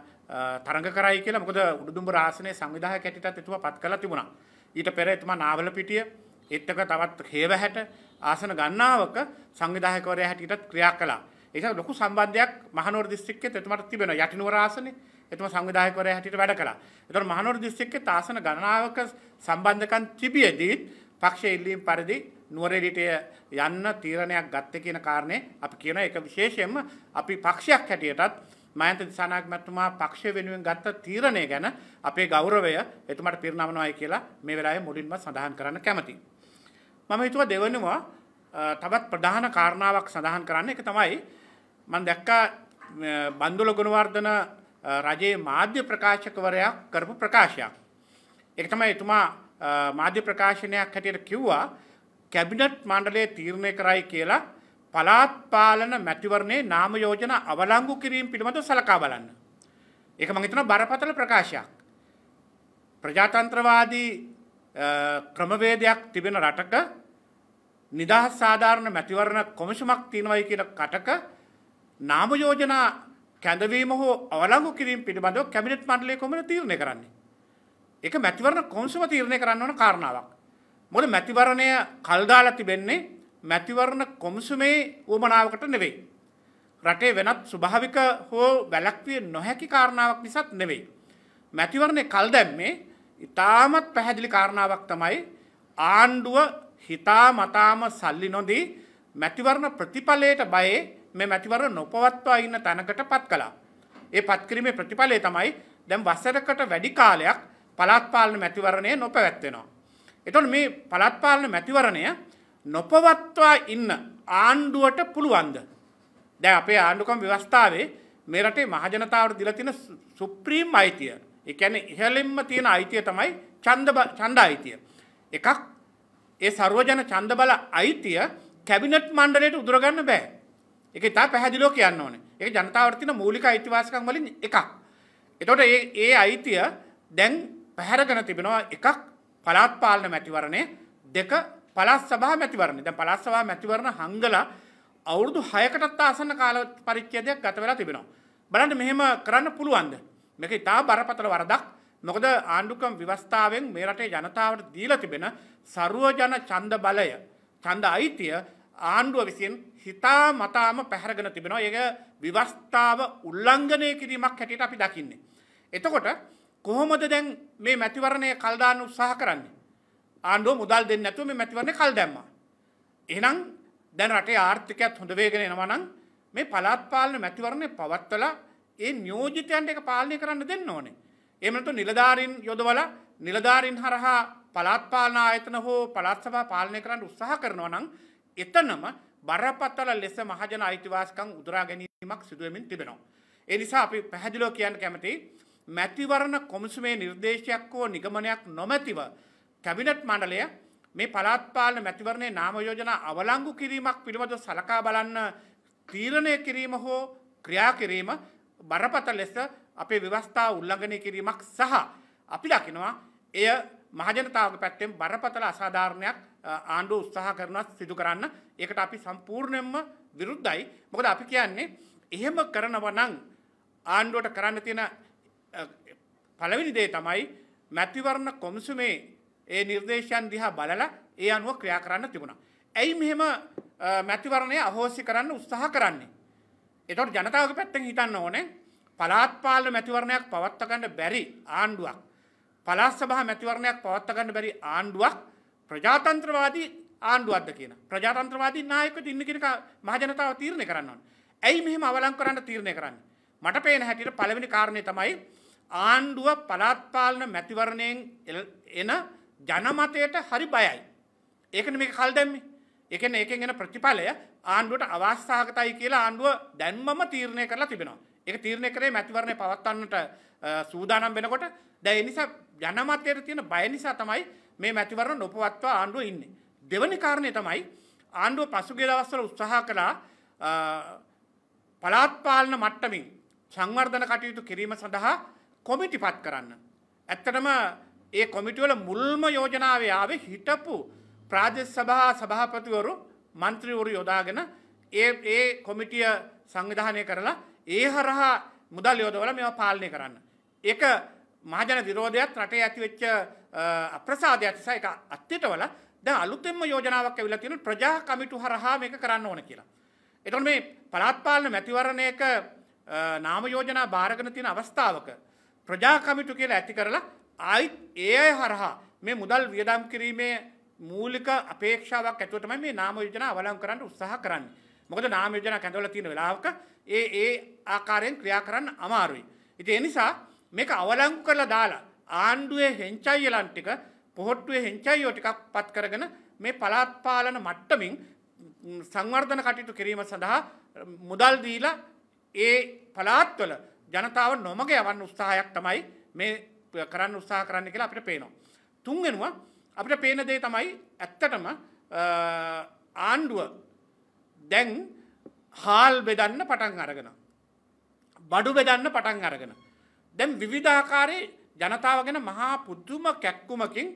තරඟ කරයි කියලා. මොකද උඩුදුම්බර ආසනයේ සංවිධායක හැටියටත් එතුමා පත් කළා තිබුණා. ඊට පෙර එතුමා නාවලපිටිය ඒත් එක තවත් හේවැහැට ආසන ගණනාවක සංවිධායකවරයා හැටියටත් ක්‍රියා කළා. ඒක ලොකු සම්බන්ධයක් මහනුවර දිස්ත්‍රික්කයේ එතුමාට තිබෙනවා. යටිනුවර ආසනේ එතුමා සංවිධායකවරයා හැටියට වැඩ කළා. ඒතකොට මහනුවර දිස්ත්‍රික්කයේ ආසන ගණනාවක සම්බන්ධකම් තිබියදී පක්ෂයේ ඉල්ලීම් පරිදි නුවරඑළියට යන්න තීරණයක් ගත්තේ කියන කාරණේ අපි කියන එක විශේෂයෙන්ම අපි පක්ෂයක් හැටියටත් මයන්ත දිසානායක මහත්මයා පක්ෂය වෙනුවෙන් ගත්ත තීරණය ගැන අපේ ගෞරවය එතුමාට පිරිනමනවායි කියලා මේ වෙලාවේ මුලින්ම සඳහන් කරන්න කැමතියි. මම හිතුවා දෙවෙනිම තවත් ප්‍රධාන කාරණාවක් සඳහන් කරන්න. ඒක තමයි මම දැක්කා බන්දුල ගුණවර්ධන රජයේ මාධ්‍ය ප්‍රකාශකවරයා කරපු ප්‍රකාශයක්. ඒක තමයි එතුමා මාධ්‍ය ප්‍රකාශනයක් හැටියට කිව්වා කැබිනට් මණ්ඩලයේ තීරණය කරයි කියලා පළාත් පාලන මැතිවරණයේ නාම යෝජනා අවලංගු කිරීම පිළිබඳව සලකා බලන්න. ඒක මම හිතනවා බරපතල ප්‍රකාශයක්. ප්‍රජාතන්ත්‍රවාදී ක්‍රමවේදයක් තිබෙන රටක නිදහස් සාධාරණ මැතිවරණ කොමිසමක් තියෙනවයි කියන කටක නාම යෝජනා කැඳවීම හෝ අවලංගු කිරීම පිළිබඳව කැබිනට් මණ්ඩලය කොහොමද තීරණය කරන්නේ? ඒක මැතිවරණ කොමිසම තීරණය කරන්න ඕන කාරණාවක්. මොකද මැතිවරණය කල් දාලා තිබෙන්නේ මැතිවරණ කොමිසමේ උවමනාවකට නෙවෙයි. රටේ වෙනත් ස්වභාවික හෝ වැළැක්විය නොහැකි කාරණාවක් නිසාත් නෙවෙයි. මැතිවරණේ කල් දැම්මේ ඉතාමත් පැහැදිලි කාරණාවක් තමයි ආණ්ඩුව හිතා මතාම සල්ලි නොදී මැතිවරණ ප්‍රතිඵලයට බයේ මේ මැතිවරණ නොපවත්වා ඉන්න තැනකට පත් කළා. ඒ පත් කිරීමේ ප්‍රතිඵලය තමයි දැන් වසරකට වැඩි කාලයක් පළාත් පාලන මැතිවරණය නොපැවැත්වෙනවා. එතකොට මේ පළාත් පාලන මැතිවරණය නොපවත්වා ඉන්න ආණ්ඩුවට පුළුවන්ද? දැන් අපේ ආණ්ඩුක්‍රම ව්‍යවස්ථාවේ මේ රටේ මහජනතාවට දීලා තියෙන සුප්‍රීම අයිතිය, ඒ කියන්නේ ඉහළින්ම තියෙන අයිතිය තමයි ඡන්ද අයිතිය. එකක් ඒ සර්වජන ඡන්ද බල අයිතිය කැබිනට් මණ්ඩලයට උදුර ගන්න බෑ. ඒක ඉතා පැහැදිලිව කියන්න ඕනේ. ඒක ජනතාවට තියෙන මූලික අයිතිවාසිකම් වලින් එකක්. එතකොට ඒ අයිතිය දැන් පැහැරගෙන තිබෙනවා. එකක් පළාත් පාලන මැතිවරණය, දෙක පළාත් සභා මැතිවරණය. දැන් පළාත් සභා මැතිවරණ හංගලා අවුරුදු 6කටත් ආසන්න කාල පරිච්ඡේදයක් ගත වෙලා තිබෙනවා. බලන්න මෙහෙම කරන්න පුළුවන්ද? මේක ඉතා බරපතල වරදක්. මොකද ආණ්ඩුක්‍රම ව්‍යවස්ථාවෙන් මේ රටේ ජනතාවට දීලා තිබෙන සර්වජන ඡන්ද බලය, ඡන්ද අයිතිය ආණ්ඩුව විසින් හිතා මතාම පැහැරගෙන තිබෙනවා. ඒක ව්‍යවස්ථාව උල්ලංඝනය කිරීමක් හැටියට අපි දකින්නේ. එතකොට කොහොමද දැන් මේ මැතිවරණය කල් දාන්න උත්සාහ කරන්නේ? ආණ්ඩුව මුදල් දෙන්නේ නැතුව මේ මැතිවරණය කල් දැම්මා. එහෙනම් දැන් රටේ ආර්ථිකයත් හොඳ වේගෙන එනවා නම් මේ පළාත් පාලන මැතිවරණය පවත්වලා ඒ නියෝජිතයන්ට ඒක පාලනය කරන්න දෙන්න ඕනේ. එහෙම නැත්නම් නිලධාරීන් යොදවලා නිලධාරීන් හරහා පළාත් පාලන ආයතන හෝ පළාත් සභා පාලනය කරන්න උත්සාහ කරනවා නම් එතනම බරපතල ලෙස මහජන අයිතිවාසිකම් උදුරා ගැනීමක් සිදු වෙමින් තිබෙනවා. ඒ නිසා අපි පැහැදිලිව කියන්න කැමතියි මැතිවරණ කොමිසමේ නිර්දේශයක් හෝ නිගමනයක් නොමැතිව කැබිනට් මණ්ඩලය මේ පළාත් පාලන මැතිවරණයේ නාම යෝජනා අවලංගු කිරීමක් පිළිබඳව සලකා බලන්න තීරණය කිරීම හෝ ක්‍රියා කිරීම බරපතල ලෙස අපේ ව්‍යවස්ථාව උල්ලංඝනය කිරීමක් සහ අපි දකිනවා එය මහජනතාවගේ පැත්තෙන් බරපතල අසාධාරණයක් ආණ්ඩුව උත්සාහ කරනවා සිදු කරන්න. ඒකට අපි සම්පූර්ණයෙන්ම විරුද්ධයි. මොකද අපි කියන්නේ එහෙම කරනවා නම් ආණ්ඩුවට කරන්න තියෙන පළවෙනි දේ තමයි මැතිවරණ කොමිසමේ ඒ නිර්දේශයන් දිහා බලලා ඒ අනුව ක්‍රියා කරන්න තිබුණා. ඇයි මෙහෙම මැතිවරණය අහෝසි කරන්න උත්සාහ කරන්නේ? ඒතකොට ජනතාවගේ පැත්තෙන් හිතන්න ඕනේ පළාත් පාලන මැතිවරණයක් පවත්වා ගන්න බැරි ආණ්ඩුවක්, පළාත් සභා මැතිවරණයක් පවත්වා ගන්න බැරි ආණ්ඩුවක් ප්‍රජාතන්ත්‍රවාදී ආණ්ඩුවක්ද කියන ප්‍රජාතන්ත්‍රවාදී නායකයෙක් ඉන්න කෙනෙක් මහජනතාව තීරණය කරන්න ඕනේ. ඇයි මෙහෙම අවලංගු කරන්න තීරණය කරන්නේ? මට පේන හැටියට පළවෙනි කාරණේ තමයි ආණ්ඩුව පළාත් පාලන මැතිවරණයෙන් එන ජනමතයට හරි බයයි. ඒකනේ මේක කල් දැම්මේ. ඒ කියන්නේ ඒකෙන් එන ප්‍රතිඵලය ආණ්ඩුවට අවාස්ථාවකටයි කියලා ආණ්ඩුව දැන්මම තීරණය කරලා තිබෙනවා. ඒක තීරණය කරේ මැතිවරණය පවත්වන්නට සූදානම් වෙනකොට. දැන් ඒ නිසා ජනමතයට තියෙන බය නිසා තමයි මේ මැතිවරණ නොපවත්වා ආණ්ඩුව ඉන්නේ. දෙවෙනි කාරණේ තමයි ආණ්ඩුව පසුගිය දවස්වල උත්සාහ කළා පළාත් පාලන මට්ටමින් සංවර්ධන කටයුතු කිරීම සඳහා කොමිටි පත් කරන්න. ඇත්තටම ඒ කොමිටි වල මුල්ම යෝජනාවේ ආවේ හිටපු ප්‍රාදේශ සභා සභාපතිවරු මන්ත්‍රීවරු යොදාගෙන ඒ කොමිටිය සංවිධානය කරලා ඒ හරහා මුදල් යොදවලා මේවා පාලනය කරන්න. ඒක මහජන විරෝධයත් රටේ ඇතිවෙච්ච අප්‍රසාදයක් නිසා ඒක අත්‍යටවල දැන් අලුතෙන්ම යෝජනාවක් ඇවිල්ලා තියෙනවා ප්‍රජා කමිටු හරහා මේක කරන්න ඕන කියලා. එතකොට මේ පළාත් පාලන මැතිවරණයක නාම යෝජනා බාරගෙන තියෙන අවස්ථාවක ප්‍රජා කමිටු කියලා ඇති කරලා ආයිත් ඒ අය හරහා මේ මුදල් වියදම් කිරීමේ මූලික අපේක්ෂාවක් ඇතුව තමයි මේ නාම යෝජනා අවලංගු කරන්න උත්සාහ කරන්නේ. මොකද නාම යෝජනා කැඳවලා තියෙන වෙලාවක ඒ ආකාරයෙන් ක්‍රියා කරන්න අමාරුයි. ඉතින් ඒ නිසා මේක අවලංගු කරලා දාලා ආණ්ඩුවේ හෙන්චයිලන් ටික පොහොට්ටුවේ හෙන්චයියෝ ටිකක් පත් කරගෙන මේ පළාත් පාලන මට්ටමින් සංවර්ධන කටයුතු කිරීම සඳහා මුදල් දීලා ඒ පළාත්වල ජනතාව නොමග යවන්න උත්සාහයක් තමයි මේ කරන්න උත්සාහ කරන්න කියලා අපිට පේනවා. තුන්වෙනුව අපිට පේන දේ තමයි ඇත්තටම ආණ්ඩුව දැන් හාල් බෙදන්න පටන් අරගෙන බඩු බෙදන්න පටන් අරගෙන දැන් විවිධාකාරයේ ජනතාව ගැන මහා පුදුම කැක්කුමකින්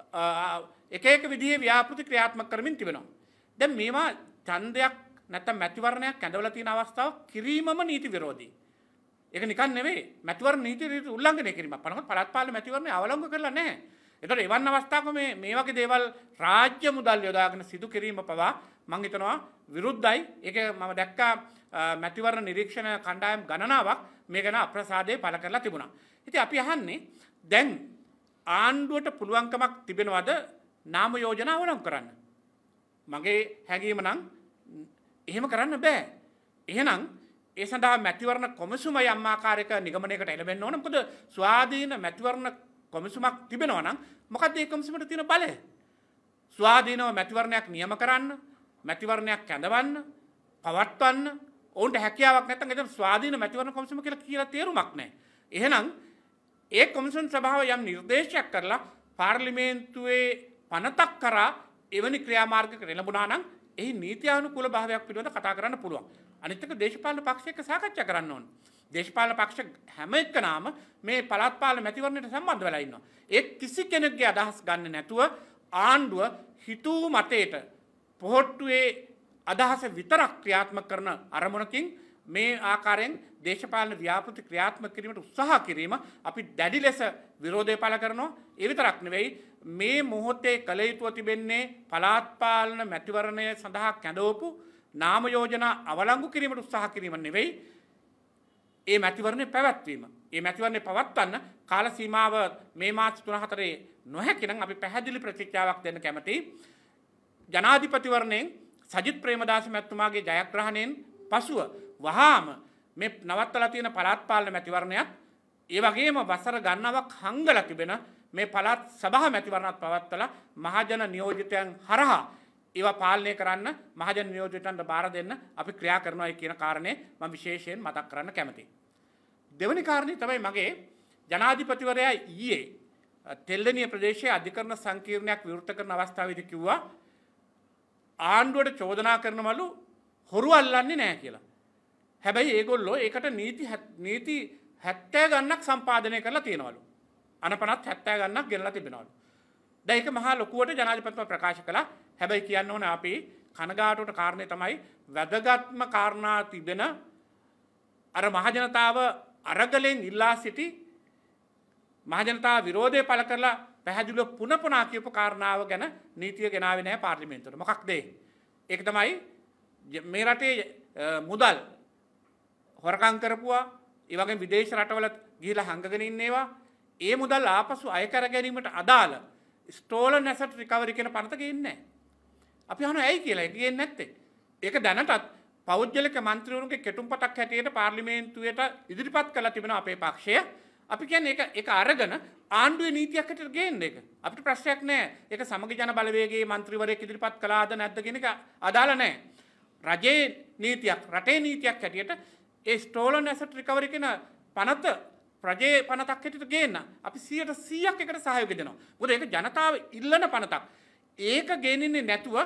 එක එක විදිහේ ව්‍යාපෘති ක්‍රියාත්මක කරමින් තිබෙනවා. දැන් මේවා ඡන්දයක් නැත්නම් මැතිවරණයක් ඇඳවලා තියෙන අවස්ථාව කිරීමම නීති විරෝධී. ඒක නිකන් නෙවෙයි මැතිවරණ නීති උල්ලංඝනය කිරීමක්. පළාත් පාලන මැතිවරණය අවලංගු කරලා නැහැ. ඒතකොට එවන් අවස්ථාවක මේ වගේ දේවල් රාජ්‍ය මුදල් යොදාගෙන සිදු කිරීම පවා මම හිතනවා විරුද්ධයි. ඒක මම දැක්කා මැතිවරණ නිරීක්ෂණ කණ්ඩායම් ගණනාවක් මේ ගැන අප්‍රසාදයේ පළ කරලා තිබුණා. ඉතින් අපි අහන්නේ දැන් ආණ්ඩුවට පුළුවන්කමක් තිබෙනවද නාම යෝජනා අවලංගු කරන්න? මගේ හැඟීම නම් එහෙම කරන්න බෑ. එහෙනම් ඒ සඳහා මැතිවරණ කොමිසම යම් ආකාරයක නිගමනයකට එළඹෙන්න ඕන. මොකද ස්වාධීන මැතිවරණ කොමිසමක් තිබෙනවා නම් මොකක්ද ඒ කොමිසමට තියෙන බලය? ස්වාධීනව මැතිවරණයක් නියම කරන්න, මැතිවරණයක් කැඳවන්න, පවත්වන්න ඔවුන්ට හැකියාවක් නැත්නම් ඒක ස්වාධීන මැතිවරණ කොමිසම කියලා තේරුමක් නැහැ. එහෙනම් ඒ කොමිසම් සභාව යම් නිර්දේශයක් කරලා පාර්ලිමේන්තුවේ පනතක් කරා එවැනි ක්‍රියාමාර්ගයකට එළඹුණා නම් එහි නීත්‍යානුකූල භාවයක් පිළිබඳව කතා කරන්න පුළුවන්. අනිත් එක දේශපාලන පක්ෂ එක්ක සාකච්ඡා කරන්න ඕන. දේශපාලන පක්ෂ හැම එකනාම මේ පළාත් පාලන මැතිවරණයට සම්බන්ධ වෙලා ඉන්නවා. ඒ කිසි කෙනෙක්ගේ අදහස් ගන්න නැතුව ආණ්ඩුව හිතූ මතයට පොහොට්ටුවේ අදහස විතරක් ක්‍රියාත්මක කරන අරමුණකින් මේ ආකාරයෙන් දේශපාලන ව්‍යාපෘති ක්‍රියාත්මක කිරීමට උත්සාහ කිරීම අපි දැඩි ලෙස විරෝධය පළ කරනවා. ඒ විතරක් නෙවෙයි මේ මොහොතේ කළ යුතුව තිබෙන්නේ පළාත් පාලන මැතිවරණය සඳහා කැඳවපු නාම යෝජනා අවලංගු කිරීමට උත්සාහ කිරීම නෙවෙයි ඒ මැතිවරණය පැවැත්වීම. ඒ මැතිවරණය පවත්වන්න කාල සීමාව මේ මාර්තු 3-4 නොහැකි නම් අපි පැහැදිලි ප්‍රතික්‍රියාවක් දෙන්න කැමතියි. ජනාධිපතිවරණයෙන් සජිත් ප්‍රේමදාස මැතිතුමාගේ ජයග්‍රහණයෙන් පසුව වහාම මේ නවත්තලා තියෙන පළාත් පාලන මැතිවරණයත් ඒ වගේම වසර ගණනාවක් හංගලා තිබෙන මේ පළාත් සභා මැතිවරණත් පවත්වලා මහජන නියෝජිතයන් හරහා ඒවා පාලනය කරන්න මහජන නියෝජිතයන්ට බාර දෙන්න අපි ක්‍රියා කරනවා කියන කාරණේ මම විශේෂයෙන් මතක් කරන්න කැමතියි. දෙවෙනි කාරණේ තමයි මගේ ජනාධිපතිවරයා ඊයේ තෙල්ලනිය ප්‍රදේශයේ අධිකරණ සංකීර්ණයක් විවෘත කරන අවස්ථාවේදී කිව්වා ආණ්ඩුවට චෝදනා කරනවලු හොරු අල්ලන්නේ නැහැ කියලා. හැබැයි ඒගොල්ලෝ ඒකට නීති 70 ගණනක් සම්පාදනය කරලා තියෙනවලු. අනපනත් 70 ගණනක් ගෙනලා තිබෙනවලු. දැන් ඒක මහා ලොකුවට ජනාධිපතිතුමා ප්‍රකාශ කළා. හැබැයි කියන්න ඕනේ අපි කනගාටුවට කාරණේ තමයි වැදගත්ම කාරණා තිබෙන අර මහජනතාව අරගලෙන් ඉල්ලා සිටි මහජනතාව විරෝධය පළ කරලා පැහැදිලිව පුනපුනා කියපු කාරණාව ගැන නීතිය ගෙනාවේ නැහැ පාර්ලිමේන්තුවට. මොකක්ද ඒක තමයි මේ රටේ මුදල් හොරකම් කරපුවා, ඒ වගේම විදේශ රටවල ගිහිලා හංගගෙන ඉන්නේවා, ඒ මුදල් ආපසු අය කර ගැනීමට අදාළ ස්ටෝලන් ඇසට් රිකවරි කියන පනත ගේන්නේ නැහැ. අපි අහනවා ඇයි කියලා. ඒක ගේන්නේ නැත්තේ. ඒක දැනටත් පෞද්ගලික මන්ත්‍රීවරුන්ගේ කෙටුම්පතක් හැටියට පාර්ලිමේන්තුවට ඉදිරිපත් කරලා තිබෙනවා අපේ පක්ෂය. අපි කියන්නේ ඒක අරගෙන ආණ්ඩුවේ නීතියක් හැටියට ගේන්න ඒක. අපිට ප්‍රශ්නයක් නැහැ. ඒක සමගි ජන බලවේගයේ මන්ත්‍රීවරයෙක් ඉදිරිපත් කළාද නැද්ද කියන එක අදාළ නැහැ. රජයේ නීතියක්, රටේ නීතියක් හැටියට ඒ ස්ටෝලන් ඇසට් රිකවරි කියන පනත රජයේ පනතක් හැටියට ගේන්න අපි 100%ක් එකට සහයෝගය දෙනවා. මොකද ඒක ජනතාව ඉල්ලන පනතක්. ඒක ගේන්නේ නැතුව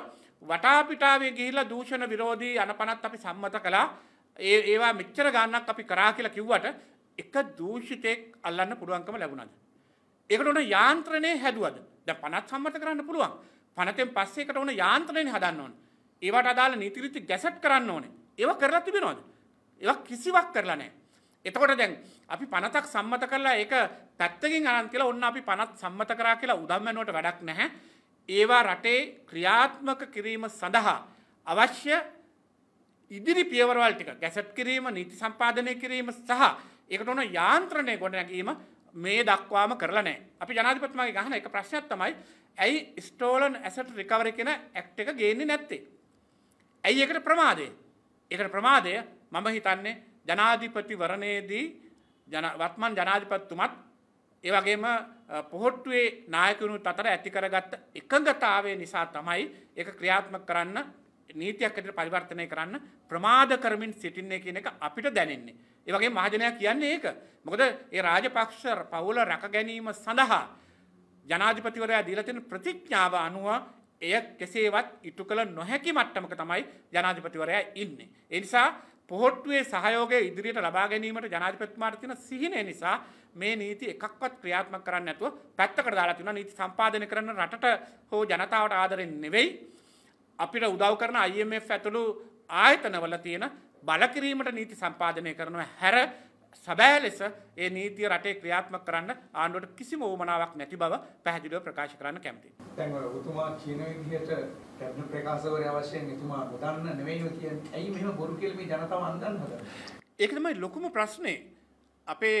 වටා පිටාවේ ගිහිලා දූෂණ විරෝධී අනපනත් අපි සම්මත කළා. ඒවා මෙච්චර ගාණක් අපි කරා කියලා කිව්වට එක දූෂිතෙක් අල්ලන්න පුළුවන්කම ලැබුණාද? ඒකට උන යාන්ත්‍රණය හැදුවද? දැන් පනත් සම්මත කරන්න පුළුවන්. පනතෙන් පස්සේ ඒකට උන යාන්ත්‍රණය හදන්න ඕනේ. ඒවට අදාළ නීති රීති ගැසට් කරන්න ඕනේ. ඒවා කරලා තිබෙනවද? ඒවා කිසිවක් කරලා නැහැ. එතකොට දැන් අපි පනතක් සම්මත කරලා ඒක පැත්තකින් අරන් කියලා ඔන්න අපි පනත් සම්මත කරා කියලා උදම් වෙනුවට වැඩක් නැහැ. ඒවා රටේ ක්‍රියාත්මක කිරීම සඳහා අවශ්‍ය ඉදිරි පියවරවල් ටික ගැසට් කිරීම, නීති සම්පාදනය කිරීම සහ ඒකට උන යාන්ත්‍රණය ගොඩනැගීම මේ දක්වාම කරලා නැහැ. අපි ජනාධිපතිතුමාගේ ගහන එක ප්‍රශ්නයක් තමයි ඇයි ස්ටෝලන් ඇසට් රිකවරි කියන ඇක්ට් එක ගේන්නේ නැත්තේ? ඇයි ඒකට ප්‍රමාදය? ඒකට ප්‍රමාදය මම හිතන්නේ ජනාධිපතිවරණයේදී වත්මන් ජනාධිපතිතුමත් ඒ වගේම පොහොට්ටුවේ නායකවරුත් අතර ඇති කරගත්ත එකඟතාවය නිසා තමයි ඒක ක්‍රියාත්මක කරන්න නීතියක් ඇතුළත පරිවර්තනය කරන්න ප්‍රමාද කරමින් සිටින්නේ කියන එක අපිට දැනෙන්නේ. ඒ වගේම මහජනයා කියන්නේ ඒක. මොකද ඒ රාජපක්ෂ පවුල රැක ගැනීම සඳහා ජනාධිපතිවරයා දීලා තියෙන ප්‍රතිඥාව අනුව එය කෙසේවත් ඉටු කළ නොහැකි මට්ටමක තමයි ජනාධිපතිවරයා ඉන්නේ. ඒ නිසා පොහොට්ටුවේ සහයෝගය ඉදිරියට ලබා ගැනීමට ජනාධිපතිතුමාට තියෙන සිහිනය නිසා මේ නීති එකක්වත් ක්‍රියාත්මක කරන්නේ නැතුව පැත්තකට දාලා තියෙනවා. නීති සම්පාදනය කරන රටට හෝ ජනතාවට ආදරෙන් නෙවෙයි අපිට උදව් කරන IMF ඇතුළු ආයතනවල තියෙන බලකිරීමට නීති සම්පාදනය කරනවා හැර සැබෑ ලෙස ඒ නීතිය රටේ ක්‍රියාත්මක කරන්න ආණ්ඩුවට කිසිම උවමනාවක් නැති බව පැහැදිලිව ප්‍රකාශ කරන්න කැමතියි. දැන් ඔබතුමා කියන විදිහට කැබිනට් ප්‍රකාශවලින් අවශ්‍යයෙන් එතුමා නොදන්න නෙවෙයිනේ කියන්නේ. ඇයි මෙහෙම බොරු කියලා මේ ජනතාව අන්දන්න හදන්නේ? ඒක තමයි ලොකුම ප්‍රශ්නේ. අපේ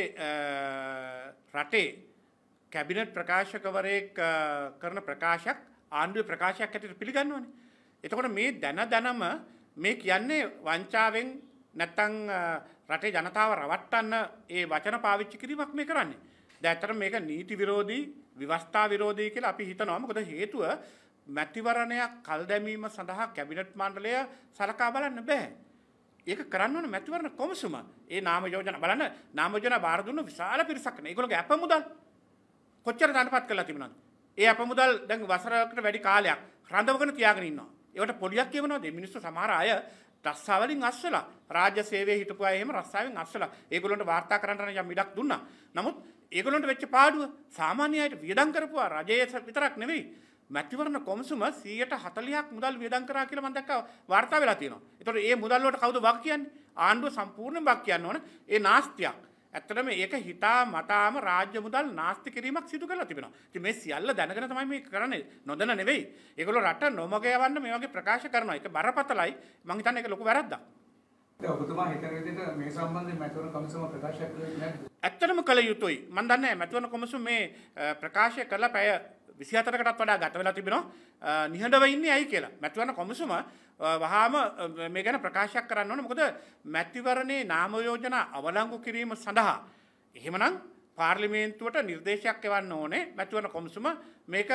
රටේ කැබිනට් ප්‍රකාශකවරයෙක් කරන ප්‍රකාශයක් ආණ්ඩුවේ ප්‍රකාශයක් හැටියට පිළිගන්න ඕනේ. එතකොට මේ දැනම මේ කියන්නේ වංචාවෙන් නැත්තම් රටේ ජනතාව රවට්ටන්න ඒ වචන පාවිච්චි කිරීමක් මේ කරන්නේ. දැන් ඇත්තටම මේක නීති විරෝධී, ව්‍යවස්ථා විරෝධී කියලා අපි හිතනවා. මොකද හේතුව මැතිවරණයක් කල් දැමීම සඳහා කැබිනට් මණ්ඩලය සලකා බලන්න බෑ. ඒක කරන්න ඕන මැතිවරණ කොමිසම. ඒ නාම යෝජනා බලන්න නාම යෝජනා බාර දුන්න විශාල පිරිසක් නේ. ඒගොල්ලෝගේ අප මුදල් කොච්චර දානපත් කරලා තිබුණාද? ඒ අප මුදල් දැන් වසරකට වැඩි කාලයක් රඳවගෙන තියාගෙන ඉන්නවා. ඒවට පොලියක් කියවනවාද? මේ මිනිස්සු සමහර අය රස්සාවලින් අස්වලා රාජ්‍ය සේවයේ හිටපු අය එහෙම රස්සාවෙන් අස්වලා ඒගොල්ලන්ට වාර්තා කරන්න යම් ඉඩක් දුන්නා. නමුත් ඒගොල්ලන්ට වෙච්ච පාඩුව සාමාන්‍ය අයට වියදම් කරපුවා රජයේ විතරක් නෙවෙයි මැතිවරණ කොමිසම 140ක් මුදල් වියදම් කරා කියලා මම දැක්කා වාර්තා වෙලා තියෙනවා. ඒතකොට මේ මුදල් වලට කවුද වග කියන්නේ? ආණ්ඩුව සම්පූර්ණයෙන් වග කියන්න ඕන. ඒ නාස්තියක්. ඇත්තටම ඒක හිතා මතාම රාජ්‍ය මුදල් නාස්ති කිරීමක් සිදු කරලා තිබෙනවා. ඉතින් මේ සියල්ල දැනගෙන තමයි මේක කරන්නේ. නොදැන නෙවෙයි. ඒගොල්ලෝ රට නොමග යවන්න මේ වගේ ප්‍රකාශ කරනවා. ඒක බරපතලයි. මම හිතන්නේ ඒක ලොකු වැරද්දක්. දැන් ඔබතුමා හිතන විදිහට මේ සම්බන්ධයෙන් මැතිවරණ කොමිසම ප්‍රකාශ කළේ නැද්ද? ඇත්තටම කළ යුතුයි. මම දන්නේ මැතිවරණ කොමිසම මේ ප්‍රකාශය කළා පැය 24කටත් වඩා ගත වෙලා තිබෙනවා. නිහඬව ඉන්නේ ඇයි කියලා. මැතිවරණ කොමිසම වහාම මේ ගැන ප්‍රකාශයක් කරන්න ඕනේ. මොකද මැතිවරණේ නාම යෝජනා අවලංගු කිරීම සඳහා එහෙමනම් පාර්ලිමේන්තුවට නිර්දේශයක් එවන්න ඕනේ. මැතිවරණ කොමිසම මේක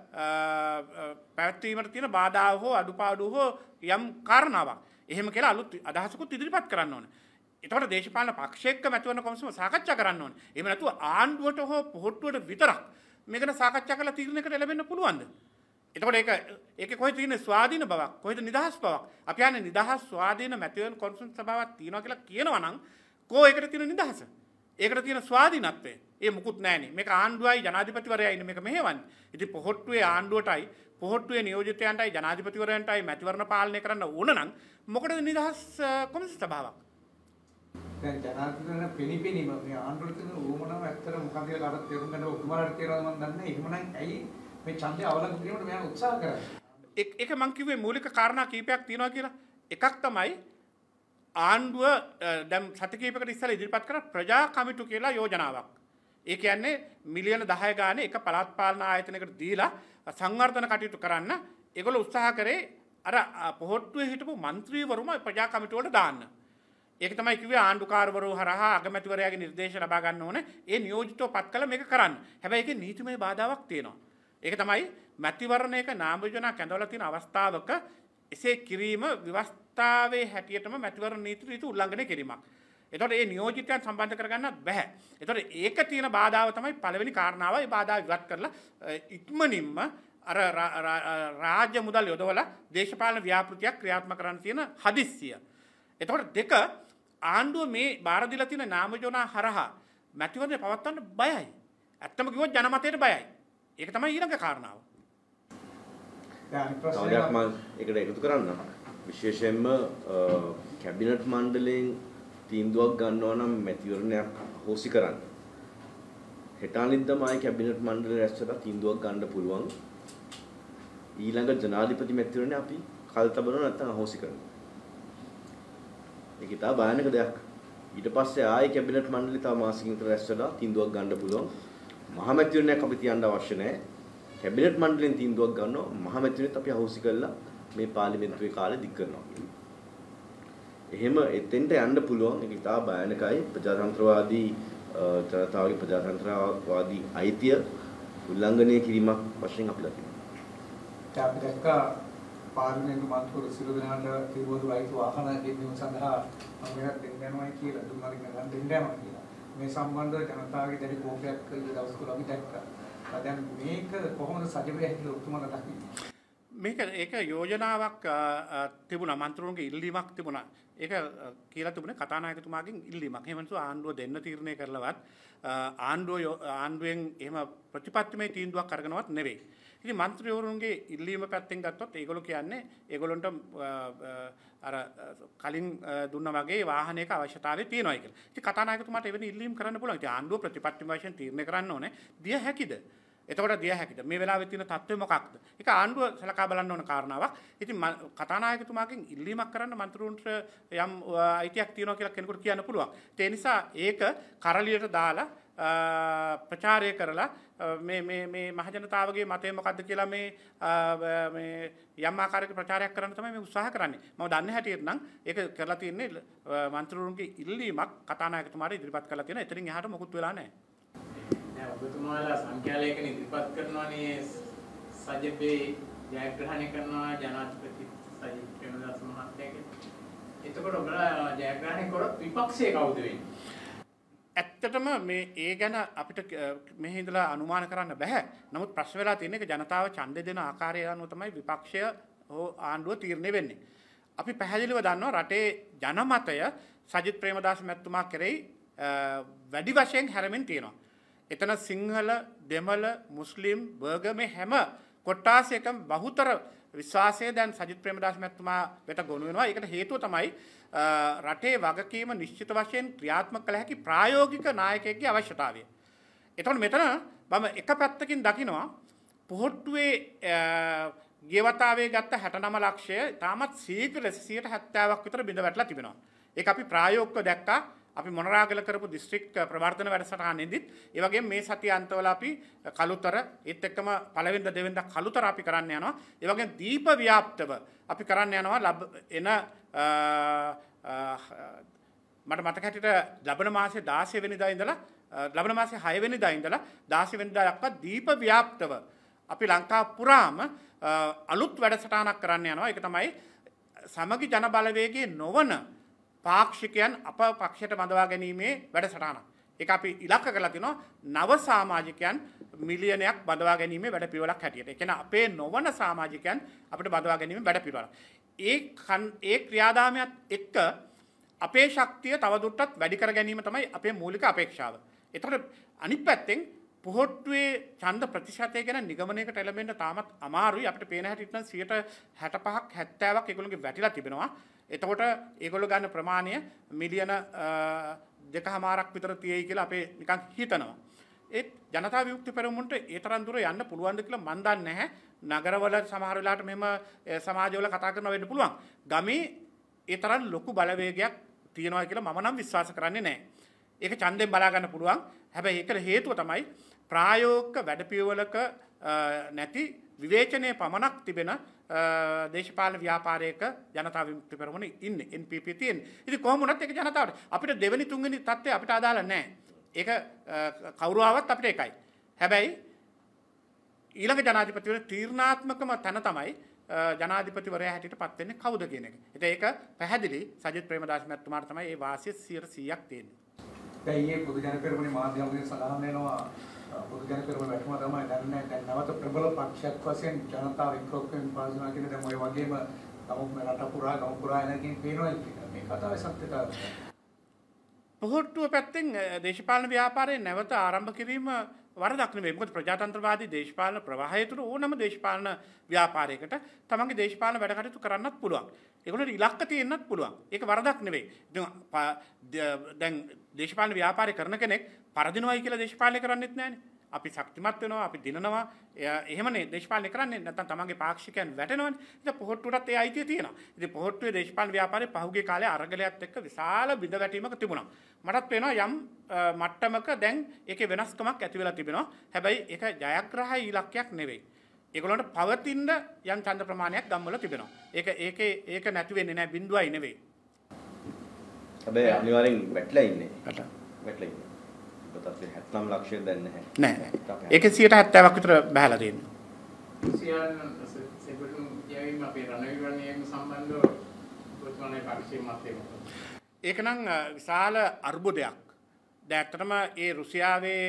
පැවැත්වීමට තියෙන බාධා හෝ අඩුපාඩු හෝ යම් කාරණාවක් එහෙම කියලා අලුත් අදහසකුත් ඉදිරිපත් කරන්න ඕනේ. එතකොට දේශපාලන පක්ෂයක මැතිවරණ කොමිසම සාකච්ඡා කරන්න ඕනේ. එහෙම නැතුව ආණ්ඩුවට හෝ පොහොට්ටුවට විතරක් මේක සාකච්ඡා කරලා තීරණයකට ලැබෙන්න පුළුවන්ද? එතකොට ඒකේ කොහෙද තියෙන ස්වාධීන බවක්? කොහෙද නිදහස් බවක්? අපි යන්නේ නිදහස් ස්වාධීන මැතිවරණ කොමිසම් සභාවක් තියෙනවා කියලා කියනවා නම් කෝ ඒකට තියෙන නිදහස? ඒකට තියෙන ස්වාධීනත්වය? ඒ මුකුත් නැහැනේ. මේක ආණ්ඩුවයි ජනාධිපතිවරයයි ඉන්නේ මේක මෙහෙවන්නේ. ඉතින් පොහොට්ටුවේ ආණ්ඩුවටයි පොහොට්ටුවේ නියෝජිතයන්ටයි ජනාධිපතිවරයන්ටයි මැතිවරණ පාලනය කරන්න ඕන නම් මොකටද නිදහස් කොමිසම් සභාවක්? දැන් ජනාධිපතිවරණ පිළිපිනීම මේ ආණ්ඩුවට තියෙන ඕමනම ඇත්තට මොකක්ද කියලා අර තේරුම් ගන්න ඔබතුමාලාට තේරෙනවා මම දන්නේ. එහෙමනම් ඇයි මේ ඡන්දය අවලංගු කිරීමට මෙයා උත්සාහ කරන්නේ? ඒක මං කිව්වේ මූලික කාරණා කීපයක් තියෙනවා කියලා. එකක් තමයි ආණ්ඩුව දැන් සති කීපයකට ඉස්සෙල්ලා ඉදිරිපත් කරන ප්‍රජා කමිටු කියලා යෝජනාවක්. ඒ කියන්නේ මිලියන 10 ගානේ එක පළාත් පාලන ආයතනයකට දීලා සංවර්ධන කටයුතු කරන්න ඒගොල්ලෝ උත්සාහ කරේ අර පොහොට්ටුවේ හිටපු മന്ത്രിවරුම ප්‍රජා කමිටු වලට දාන්න. ඒක තමයි කිව්වේ ආණ්ඩුකාරවරු හරහා අගමැතිවරයාගේ නිර්දේශ ලබා ගන්න ඕනේ. ඒ නියෝජිතව පත් කළ මේක කරන්න. හැබැයි ඒකේ නීතිමය බාධාවක් තියෙනවා. ඒක තමයි මැතිවරණයක නාම යෝජනා කැඳවලා තියෙන අවස්ථාවක එසේ කිරීම ව්‍යවස්ථාවේ හැටියටම මැතිවරණ නීති උල්ලංඝනය කිරීමක්. එතකොට මේ නියෝජිතයන් සම්බන්ධ කරගන්නත් බෑ. එතකොට ඒක තියෙන බාධාව තමයි පළවෙනි කාරණාව. ඒ බාධාව ඉවත් කරලා ඉක්මනින්ම අර රාජ්‍ය මුදල් යොදවලා දේශපාලන ව්‍යාපෘතියක් ක්‍රියාත්මක කරන්න තියෙන හදිස්සිය. එතකොට දෙක ආණ්ඩුව මේ බාර දීලා තියෙන නාම යෝජනා හරහා මැතිවරණය පවත්වන්න බයයි. ඇත්තම කිව්වොත් ජනමතයට බයයි. ඒක තමයි ඊළඟ කාරණාව. තවදයක් මම ඒකට එකතු කරන්න. විශේෂයෙන්ම කැබිනට් මණ්ඩලයෙන් තීන්දුවක් ගන්නවා නම් මැතිවරණයක් හොසි කරන්න. හෙට අනිද්දාමයි කැබිනට් මණ්ඩලය රැස්වලා තීන්දුවක් ගන්න පුළුවන්. ඊළඟ ජනාධිපති මැතිවරණේ අපි කල් තබනවා නැත්නම් අහෝසි කරනවා. ඒක ඉතා භයානක දෙයක්. ඊට පස්සේ ආයේ කැබිනට් මණ්ඩලය තව මාසෙකින් විතර රැස්වලා තීන්දුවක් ගන්න පුළුවන්. මහා මැතිවරණයක් අපි තියන්න අවශ්‍ය නැහැ. කැබිනට් මණ්ඩලයෙන් තීන්දුවක් ගන්නවා මහා මැතිවරණයත් අපි අහෝසි කරලා මේ පාර්ලිමේන්තුවේ කාලය දික් කරනවා. එහෙම එතෙන්ට යන්න පුළුවන්. ඒක ඉතා භයානකයි. ප්‍රජාතන්ත්‍රවාදී ජනතාවගේ ප්‍රජාතන්ත්‍රවාදී අයිතිය උල්ලංඝනය කිරීමක් වශයෙන් අපි දකිනවා. අපි දැක්ක පාර්ලිමේන්තු මන්ත්‍රීවරු සියලු දෙනාට කිව්වොත් අයිති වාහන ගෙනීම සඳහා අමරයක් දෙන්න යනවා කියලා දුන්නාරින් ගන්න දෙන්න යනවා කියලා. මේ සම්බන්ධව ජනතාවගේ දැඩි කෝපයක් කළ දවස්වල අපි දැක්කා. දැන් මේක කොහොමද සජීවී හැටියට ඔබතුමාලා දකින්නේ? මේක ඒක යෝජනාවක් තිබුණා මන්ත්‍රීවරුන්ගේ ඉල්ලීමක් තිබුණා. ඒක කියලා තිබුණේ කතානායකතුමාගෙන් ඉල්ලීමක්. එහෙම නැත්නම් ආණ්ඩුව දෙන්න තීරණය කරලවත් ආණ්ඩුවෙන් එහෙම ප්‍රතිපත්තිමය තීන්දුවක් අරගෙනවත් නෙවෙයි. ඉතින් මන්ත්‍රීවරුන්ගේ ඉල්ලීම පැත්තෙන් ගත්තොත් ඒගොල්ලෝ කියන්නේ ඒගොල්ලන්ට අර කලින් දුන්නා වගේ වාහනයක අවශ්‍යතාවය තියෙනවා කියලා. ඉතින් කතානායකතුමාට එවැනි ඉල්ලීම් කරන්න පුළුවන්. ඉතින් ආණ්ඩුව ප්‍රතිපත්තිමය වශයෙන් තීරණය කරන්න ඕනේ. දිය හැකිද? එතකොට දිය හැකිද? මේ වෙලාවේ තියෙන තත්ත්වය මොකක්ද? ඒක ආණ්ඩුව සලකා බලන්න ඕන කාරණාවක්. ඉතින් කතානායකතුමාගෙන් ඉල්ලීමක් කරන්න මන්ත්‍රීවරුන්ට යම් අයිතියක් තියෙනවා කියලා කෙනෙකුට කියන්න පුළුවන්. ඒ නිසා ඒක කරලියට දාලා ප්‍රචාරය කරලා මේ මහජනතාවගේ මතය මොකද්ද කියලා මේ යම් ආකාරයක ප්‍රචාරයක් කරන්න තමයි මේ උත්සාහ කරන්නේ. මම දන්නේ හැටියට නම් ඒක කරලා තියෙන්නේ මන්ත්‍රීවරුන්ගේ ඉල්ලීමක් කතානායකතුමාට ඉදිරිපත් කරලා තියෙනවා. එතනින් එහාට මොකුත් වෙලා නැහැ. දැන් ඔබතුමාලා සංඛ්‍යාලයකන ඉදිරිපත් කරනවානේ සජිපේ ජයග්‍රහණය කරනවා ජනාධිපති සජිත් ප්‍රේමදාස මහත්තයාගේ. එතකොට ඔබලා ජයග්‍රහණය කරොත් විපක්ෂයේ කවුද වෙන්නේ? ඇත්තටම මේ ඒ ගැන අපිට මෙහි ඉඳලා අනුමාන කරන්න බෑ. නමුත් ප්‍රශ්න වෙලා තියෙන එක ජනතාව ඡන්දය දෙන ආකාරය අනුව තමයි විපක්ෂය හෝ ආණ්ඩුව තීරණය වෙන්නේ. අපි පැහැදිලිව දන්නවා රටේ ජනමතය සජිත් ප්‍රේමදාස මැතිතුමා කෙරෙහි වැඩි වශයෙන් හැරෙමින් තියෙනවා. එතන සිංහල, දෙමළ, මුස්ලිම්, බර්ගර් මේ හැම කොට්ටාසයකම බහුතර විශ්වාසය දැන් සජිත් ප්‍රේමදාස මැතිතුමා වෙත ගොනු වෙනවා. ඒකට හේතුව තමයි රටේ වගකීම නිශ්චිත වශයෙන් ක්‍රියාත්මක කළ හැකි ප්‍රායෝගික නායකයෙක්ගේ අවශ්‍යතාවය. එතකොට මෙතන මම එක පැත්තකින් දකිනවා පොහොට්ටුවේ ගියවතාවේ ගත්ත 69 ලක්ෂය තාමත් සීඝ්‍ර ලෙස 70%ක් විතර බිඳ වැටලා තිබෙනවා. ඒක අපි ප්‍රායෝගිකව දැක්කා. අපි මොනරාගල කරපු දිස්ත්‍රික් ප්‍රවර්ධන වැඩසටහනෙදිත් ඒ වගේම මේ සතිය අන්තවල අපි කළුතර ඒත් එක්කම පළවෙනිදා දෙවෙනිදා කළුතර අපි කරන්න යනවා. ඒ වගේම දීප ව්‍යාප්තව අපි කරන්න යනවා මට මතක හැටියට ලබන මාසේ 16 වෙනිදා ඉඳලා ලබන මාසේ 6 වෙනිදා ඉඳලා 16 වෙනිදා දක්වා දීප ව්‍යාප්තව අපි ලංකාව පුරාම අලුත් වැඩසටහනක් කරන්න යනවා. ඒක තමයි සමගි ජන බලවේගයේ නොවන පාක්ෂිකයන් අප පක්ෂයට බඳවා ගැනීමේ වැඩසටහනක්. ඒක අපි ඉලක්ක කරලා තිනවා නව සමාජිකයන් මිලියනයක් බඳවා ගැනීමේ වැඩපිළිවෙලක් හැටියට. ඒ කියන්නේ අපේ නොවන සමාජිකයන් අපිට බඳවා ගැනීමේ වැඩපිළිවෙලක්. ඒ ක්‍රියාදාමයත් එක්ක අපේ ශක්තිය තවදුරටත් වැඩි කර ගැනීම තමයි අපේ මූලික අපේක්ෂාව. ඒතකොට අනිත් පැත්තෙන් පොහොට්ටුවේ ඡන්ද ප්‍රතිශතය ගැන නිගමනයකට එළඹෙන්න තාමත් අමාරුයි. අපිට පේන හැටියට නම් 65ක් 70ක් ඒගොල්ලෝගේ වැටිලා තිබෙනවා. එතකොට ඒගොල්ලෝ ගන්න ප්‍රමාණය මිලියන 2.5ක් විතර තියෙයි කියලා අපේ නිකන් හිතනවා. ඒත් ජනතා විමුක්ති පෙරමුණට ඒ තරම් දුර යන්න පුළුවන්ද කියලා මන් දන්නේ නැහැ. නගරවල සමහර වෙලාවට මෙහෙම සමාජවල කතා කරනවා වෙන්න පුළුවන්. ගමේ ඒ තරම් ලොකු බලවේගයක් තියෙනවා කියලා මම නම් විශ්වාස කරන්නේ නැහැ. ඒක ඡන්දයෙන් බලා ගන්න පුළුවන්. හැබැයි ඒකට හේතුව තමයි ප්‍රායෝගික වැඩපිළිවෙලක නැති විවේචනයේ පමණක් තිබෙන දේශපාලන ව්‍යාපාරයක ජනතා විමුක්ති පෙරමුණ ඉන්නේ NPP තියෙන්නේ. ඉතින් කොහොම වුණත් ඒක ජනතාවට අපිට දෙවෙනි තුන්වෙනි තත්ත්වය අපිට අදාළ නැහැ. ඒක කවුරු ආවත් අපිට එකයි. හැබැයි ඊළඟ ජනාධිපතිවරයා තීරණාත්මකම තැන තමයි ජනාධිපතිවරයා හැටියට පත් වෙන්නේ කවුද කියන එක. ඒක පැහැදිලි සජිත් ප්‍රේමදාස මැතිතුමාට තමයි ඒ වාසිය 100%ක් තියෙන්නේ. දැන් ඊයේ පොදු ජන පෙරමුණේ මාධ්‍යවලින් සඳහන් වෙනවා පොදු ජන පෙරමුණ වැටුම තමයි දැන් නැවත ප්‍රබල පක්ෂයක් වශයෙන් ජනතා වික්‍රෝපයෙන් පාසුනා කියන දැන් ඔය වගේම රට පුරා ගම පුරා එනකින් පේනවා මේ කතාවේ සත්‍යතාවය. පොහොට්ටුව පැත්තෙන් දේශපාලන ව්‍යාපාරයේ නැවත ආරම්භ කිරීම වරදක් නෙවෙයි. මොකද ප්‍රජාතන්ත්‍රවාදී දේශපාලන ප්‍රවාහය තුළ ඕනම දේශපාලන ව්‍යාපාරයකට තමන්ගේ දේශපාලන වැඩ කටයුතු කරන්නත් පුළුවන්. ඒගොල්ලෝ ඉලක්ක තියෙන්නත් පුළුවන්. ඒක වරදක් නෙවෙයි. දැන් දේශපාලන ව්‍යාපාරය කරන කෙනෙක් පරදිනවයි කියලා දේශපාලනය කරන්නේත් නැහැනේ. අපි ශක්තිමත් වෙනවා, අපි දිනනවා. එහෙමනේ දේශපාලනය කරන්නේ. නැත්නම් තමන්ගේ පාක්ෂිකයන් වැටෙනවනේ. ඉතින් පොහොට්ටුවටත් ඒ අයිතිය තියෙනවා. ඉතින් පොහොට්ටුවේ දේශපාලන ව්‍යාපාරයේ පහුගිය කාලේ අරගලයත් එක්ක විශාල බිඳ වැටීමක් තිබුණා. මටත් වෙනවා යම් මට්ටමක දැන් ඒකේ වෙනස්කමක් ඇති වෙලා තිබෙනවා. හැබැයි ඒක ජයග්‍රහයි ඉලක්කයක් නෙවෙයි. ඒගොල්ලන්ට පවතින යම් ඡන්ද ප්‍රමාණයක් ගම්වල තිබෙනවා. ඒක නැති වෙන්නේ නැහැ, බිඳුවයි නෙවෙයි. හැබැයි අනිවාර්යෙන් වැටලා ඉන්නේ. වැටලා ඉන්නේ. ඒකත් 79 ලක්ෂය දැන් නැහැ. නෑ. ඒකේ 70%ක් විතර බහලා තියෙනවා. සෙබළුන් යැවීම අපේ රණවිවරණයේම සම්බන්ධව පුතුමනේ පක්ෂයේ මතය මොකද? ඒක නම් විශාල අර්බුදයක්. දැන් ඇත්තටම ඒ රුසියාවේ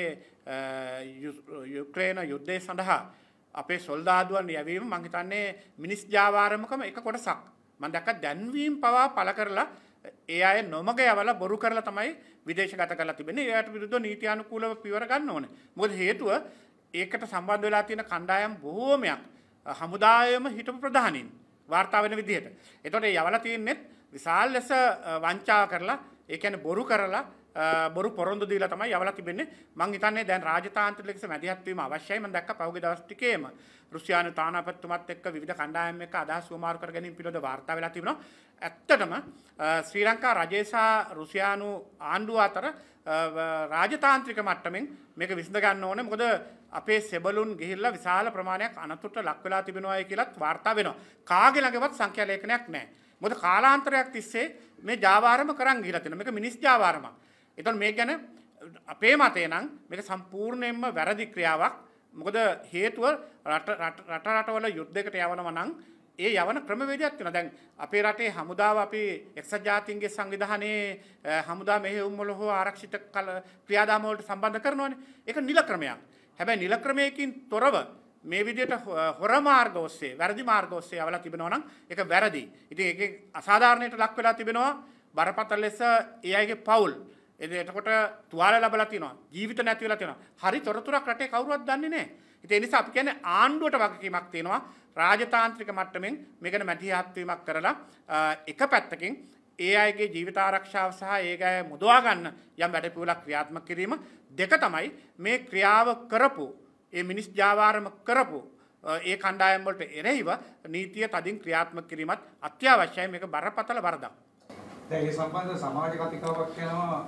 යුක්‍රේන යුද්ධය සඳහා අපේ සොල්දාදුවන් යැවීම මම හිතන්නේ මිනිස් ජාවාරමකම එක කොටසක්. මම දැක්ක දැන්වීම් පවා පළ කරලා ඒ අය නොමග යවලා බොරු කරලා තමයි විදේශගත කරලා තිබෙන්නේ. ඒකට විරුද්ධව නීතියානුකූලව පියවර ගන්න ඕනේ. මොකද හේතුව ඒකට සම්බන්ධ වෙලා තියෙන කණ්ඩායම් බොහෝමයක් හමුදායම හිටපු ප්‍රධානීන් වාර්තා වෙන විදිහට. ඒතකොට ඒ යවලා තියෙන්නේ විශාල ලෙස වංචා කරලා, ඒ කියන්නේ බොරු කරලා, බොරු පොරොන්දු දීලා තමයි යවලා තිබෙන්නේ. මම හිතන්නේ දැන් රාජතාන්ත්‍රික ලෙස මැදිහත් වීම අවශ්‍යයි. මම දැක්ක පහුගිය දවස් ටිකේම රුසියානු තානාපතිතුමත් එක්ක විවිධ කණ්ඩායම් එක්ක අදහස් වමාරු කර ගැනීම පිළිබඳව වාර්තා වෙලා තිබෙනවා. ඇත්තටම ශ්‍රී ලංකා රජය සහ රුසියානු ආණ්ඩුව අතර රාජතාන්ත්‍රික මට්ටමින් මේක විසඳ ගන්න ඕනේ. මොකද අපේ සෙබළුන් ගිහිල්ලා විශාල ප්‍රමාණයක් අනතුරට ලක් වෙලා තිබෙනවායි කියලාත් වාර්තා වෙනවා. කාගේ ළඟවත් සංඛ්‍යා ලේඛනයක් නැහැ. මොකද කාලාන්තරයක් තිස්සේ මේ ජාවාරම කරන් ගිහිලා තියෙනවා. මේක මිනිස් ජාවාරමක්. එතකොට මේ ගැන අපේ මතය නම් මේක සම්පූර්ණයෙන්ම වැරදි ක්‍රියාවක්. මොකද හේතුව රටවල යුද්ධයකට යවනවා නම් ඒ යවන ක්‍රමවේදයක් තියෙනවා. දැන් අපේ රටේ හමුදාව අපි එක්සත් ජාතීන්ගේ සංවිධානයේ හමුදා මෙහෙයුම් වල හෝ ආරක්ෂිත ක්‍රියාදාම වලට සම්බන්ධ කරනවානේ. ඒක නිල ක්‍රමයක්. හැබැයි නිල ක්‍රමයකින් තොරව මේ විදිහට හොර මාර්ග ඔස්සේ, වැරදි මාර්ග ඔස්සේ යවලා තිබෙනවා නම් ඒක වැරදි. ඉතින් ඒකේ අසාධාරණයට ලක් වෙලා තිබෙනවා බරපතල ලෙස ඒ අයගේ පවුල්. එතකොට තුවාල ලැබලා තියෙනවා. ජීවිත නැති වෙලා තියෙනවා. හරි තොරතුරක් රටේ කවුරුවත් දන්නේ නැහැ. ඉතින් ඒ නිසා අපි කියන්නේ ආණ්ඩුවට වගකීමක් තියෙනවා. රාජතාන්ත්‍රික මට්ටමින් මේකට මැදිහත් වීමක් කරලා එක පැත්තකින් ඒ අයගේ ජීවිත ආරක්ෂාව සහ ඒ අය මුදවා ගන්න යම් වැඩපිළිවෙලක් ක්‍රියාත්මක කිරීම. දෙක තමයි මේ ක්‍රියාව කරපු ඒ මිනිස් ජාවාරම කරපු ඒ කණ්ඩායම් වලට එරෙහිව නීතිය තදින් ක්‍රියාත්මක කිරීමත් අත්‍යවශ්‍යයි. මේක බරපතල වරදක්. දැන් මේ සම්බන්ධ සමාජ කතිකාවක් යනවා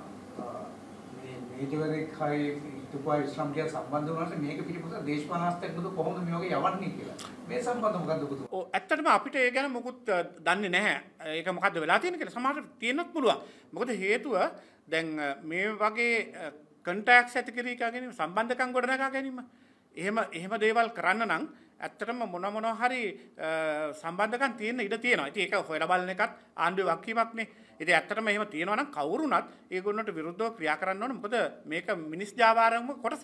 මේ ජීවිතයයි ඉතුපා ඉස්ලාම්ගේ සම්බන්ධ වුණාට මේක පිළිබඳව දේශපාලන හස්තයක් බුදු කොහොමද මේ වගේ යවන්නේ කියලා. මේ සම්බන්ධව මොකද්ද බුදු? ඔව් ඇත්තටම අපිට ඒ ගැන මොකුත් දන්නේ නැහැ. ඒක මොකද්ද වෙලා තියෙන්නේ කියලා. සමහරවිට තියෙන්නත් පුළුවන්. මොකද හේතුව දැන් මේ වගේ කන්ටැක්ට්ස් ඇති කර ගැනීම, සම්බන්ධකම් ගොඩනගා ගැනීම. එහෙම දේවල් කරන්න නම් ඇත්තටම මොනවා හරි සම්බන්ධකම් තියෙන්න ඉඩ තියෙනවා. ඉතින් ඒක හොයලා බලන එකත් ආණ්ඩුවේ වගකීමක්නේ. ඉතින් ඇත්තටම එහෙම තියෙනවා නම් කවුරුණත් ඒගොල්ලන්ට විරුද්ධව ක්‍රියා කරන්න ඕනේ. මොකද මේක මිනිස් ජාවාරම කොටසක්.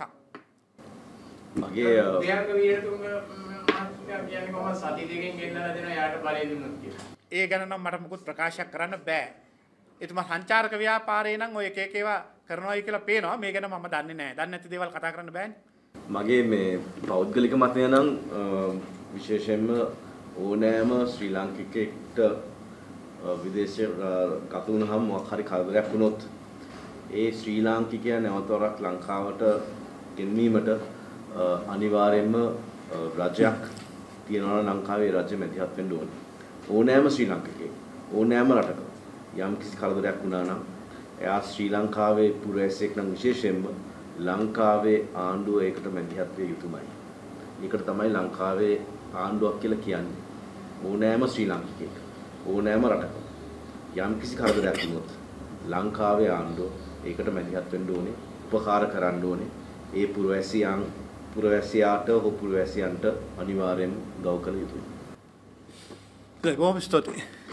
මගේ ප්‍රියංග වීරතුංග මහත්මයා කියන්නේ කොහොමද සති දෙකකින් ගෙන්නලා දෙනවා යාට බලය දුන්නොත් කියලා. ඒ ගැන නම් මට මොකුත් ප්‍රකාශයක් කරන්න බෑ. එතුමා සංචාරක ව්‍යාපාරේ නම් ඔය එක එක ඒවා කරනවායි කියලා පේනවා. මේ ගැන මම දන්නේ නැහැ. දන්නේ නැති දේවල් කතා කරන්න බෑනේ. මගේ මේ පෞද්ගලික මතය නම් විශේෂයෙන්ම ඕනෑම ශ්‍රී ලාංකිකයෙක්ට විදේශ ගත වුණාම මොකක් හරි කරදරයක් වුණොත් ඒ ශ්‍රී ලාංකිකයා නැවතවරක් ලංකාවට ගෙන්වීමට අනිවාර්යයෙන්ම රජයක් තියෙනවා. ලංකාවේ රජය මැදිහත් වෙන්න ඕනේ. ඕනෑම ශ්‍රී ලාංකිකයෙක් ඕනෑම රටක යම් කිසි කරදරයක් වුණා නම් එයා ශ්‍රී ලංකාවේ පුරවැසියෙක් නම් විශේෂයෙන්ම ලංකාවේ ආණ්ඩුව ඒකට මැදිහත් විය යුතුමයි. ඒකට තමයි ලංකාවේ ආණ්ඩුවක් කියලා කියන්නේ. ඕනෑම ශ්‍රී ලාංකිකයෙක් ඕනෑම රටක යම් කිසි කරදරයක් වුණොත් ලංකාවේ ආණ්ඩුව ඒකට මැදිහත් වෙන්න ඕනේ, උපකාර කරන්න ඕනේ. ඒ පුරවැසියාට හෝ පුරවැසියන්ට අනිවාර්යෙන් ගෞරව කළ යුතුයි. බොහොම ස්තුතියි.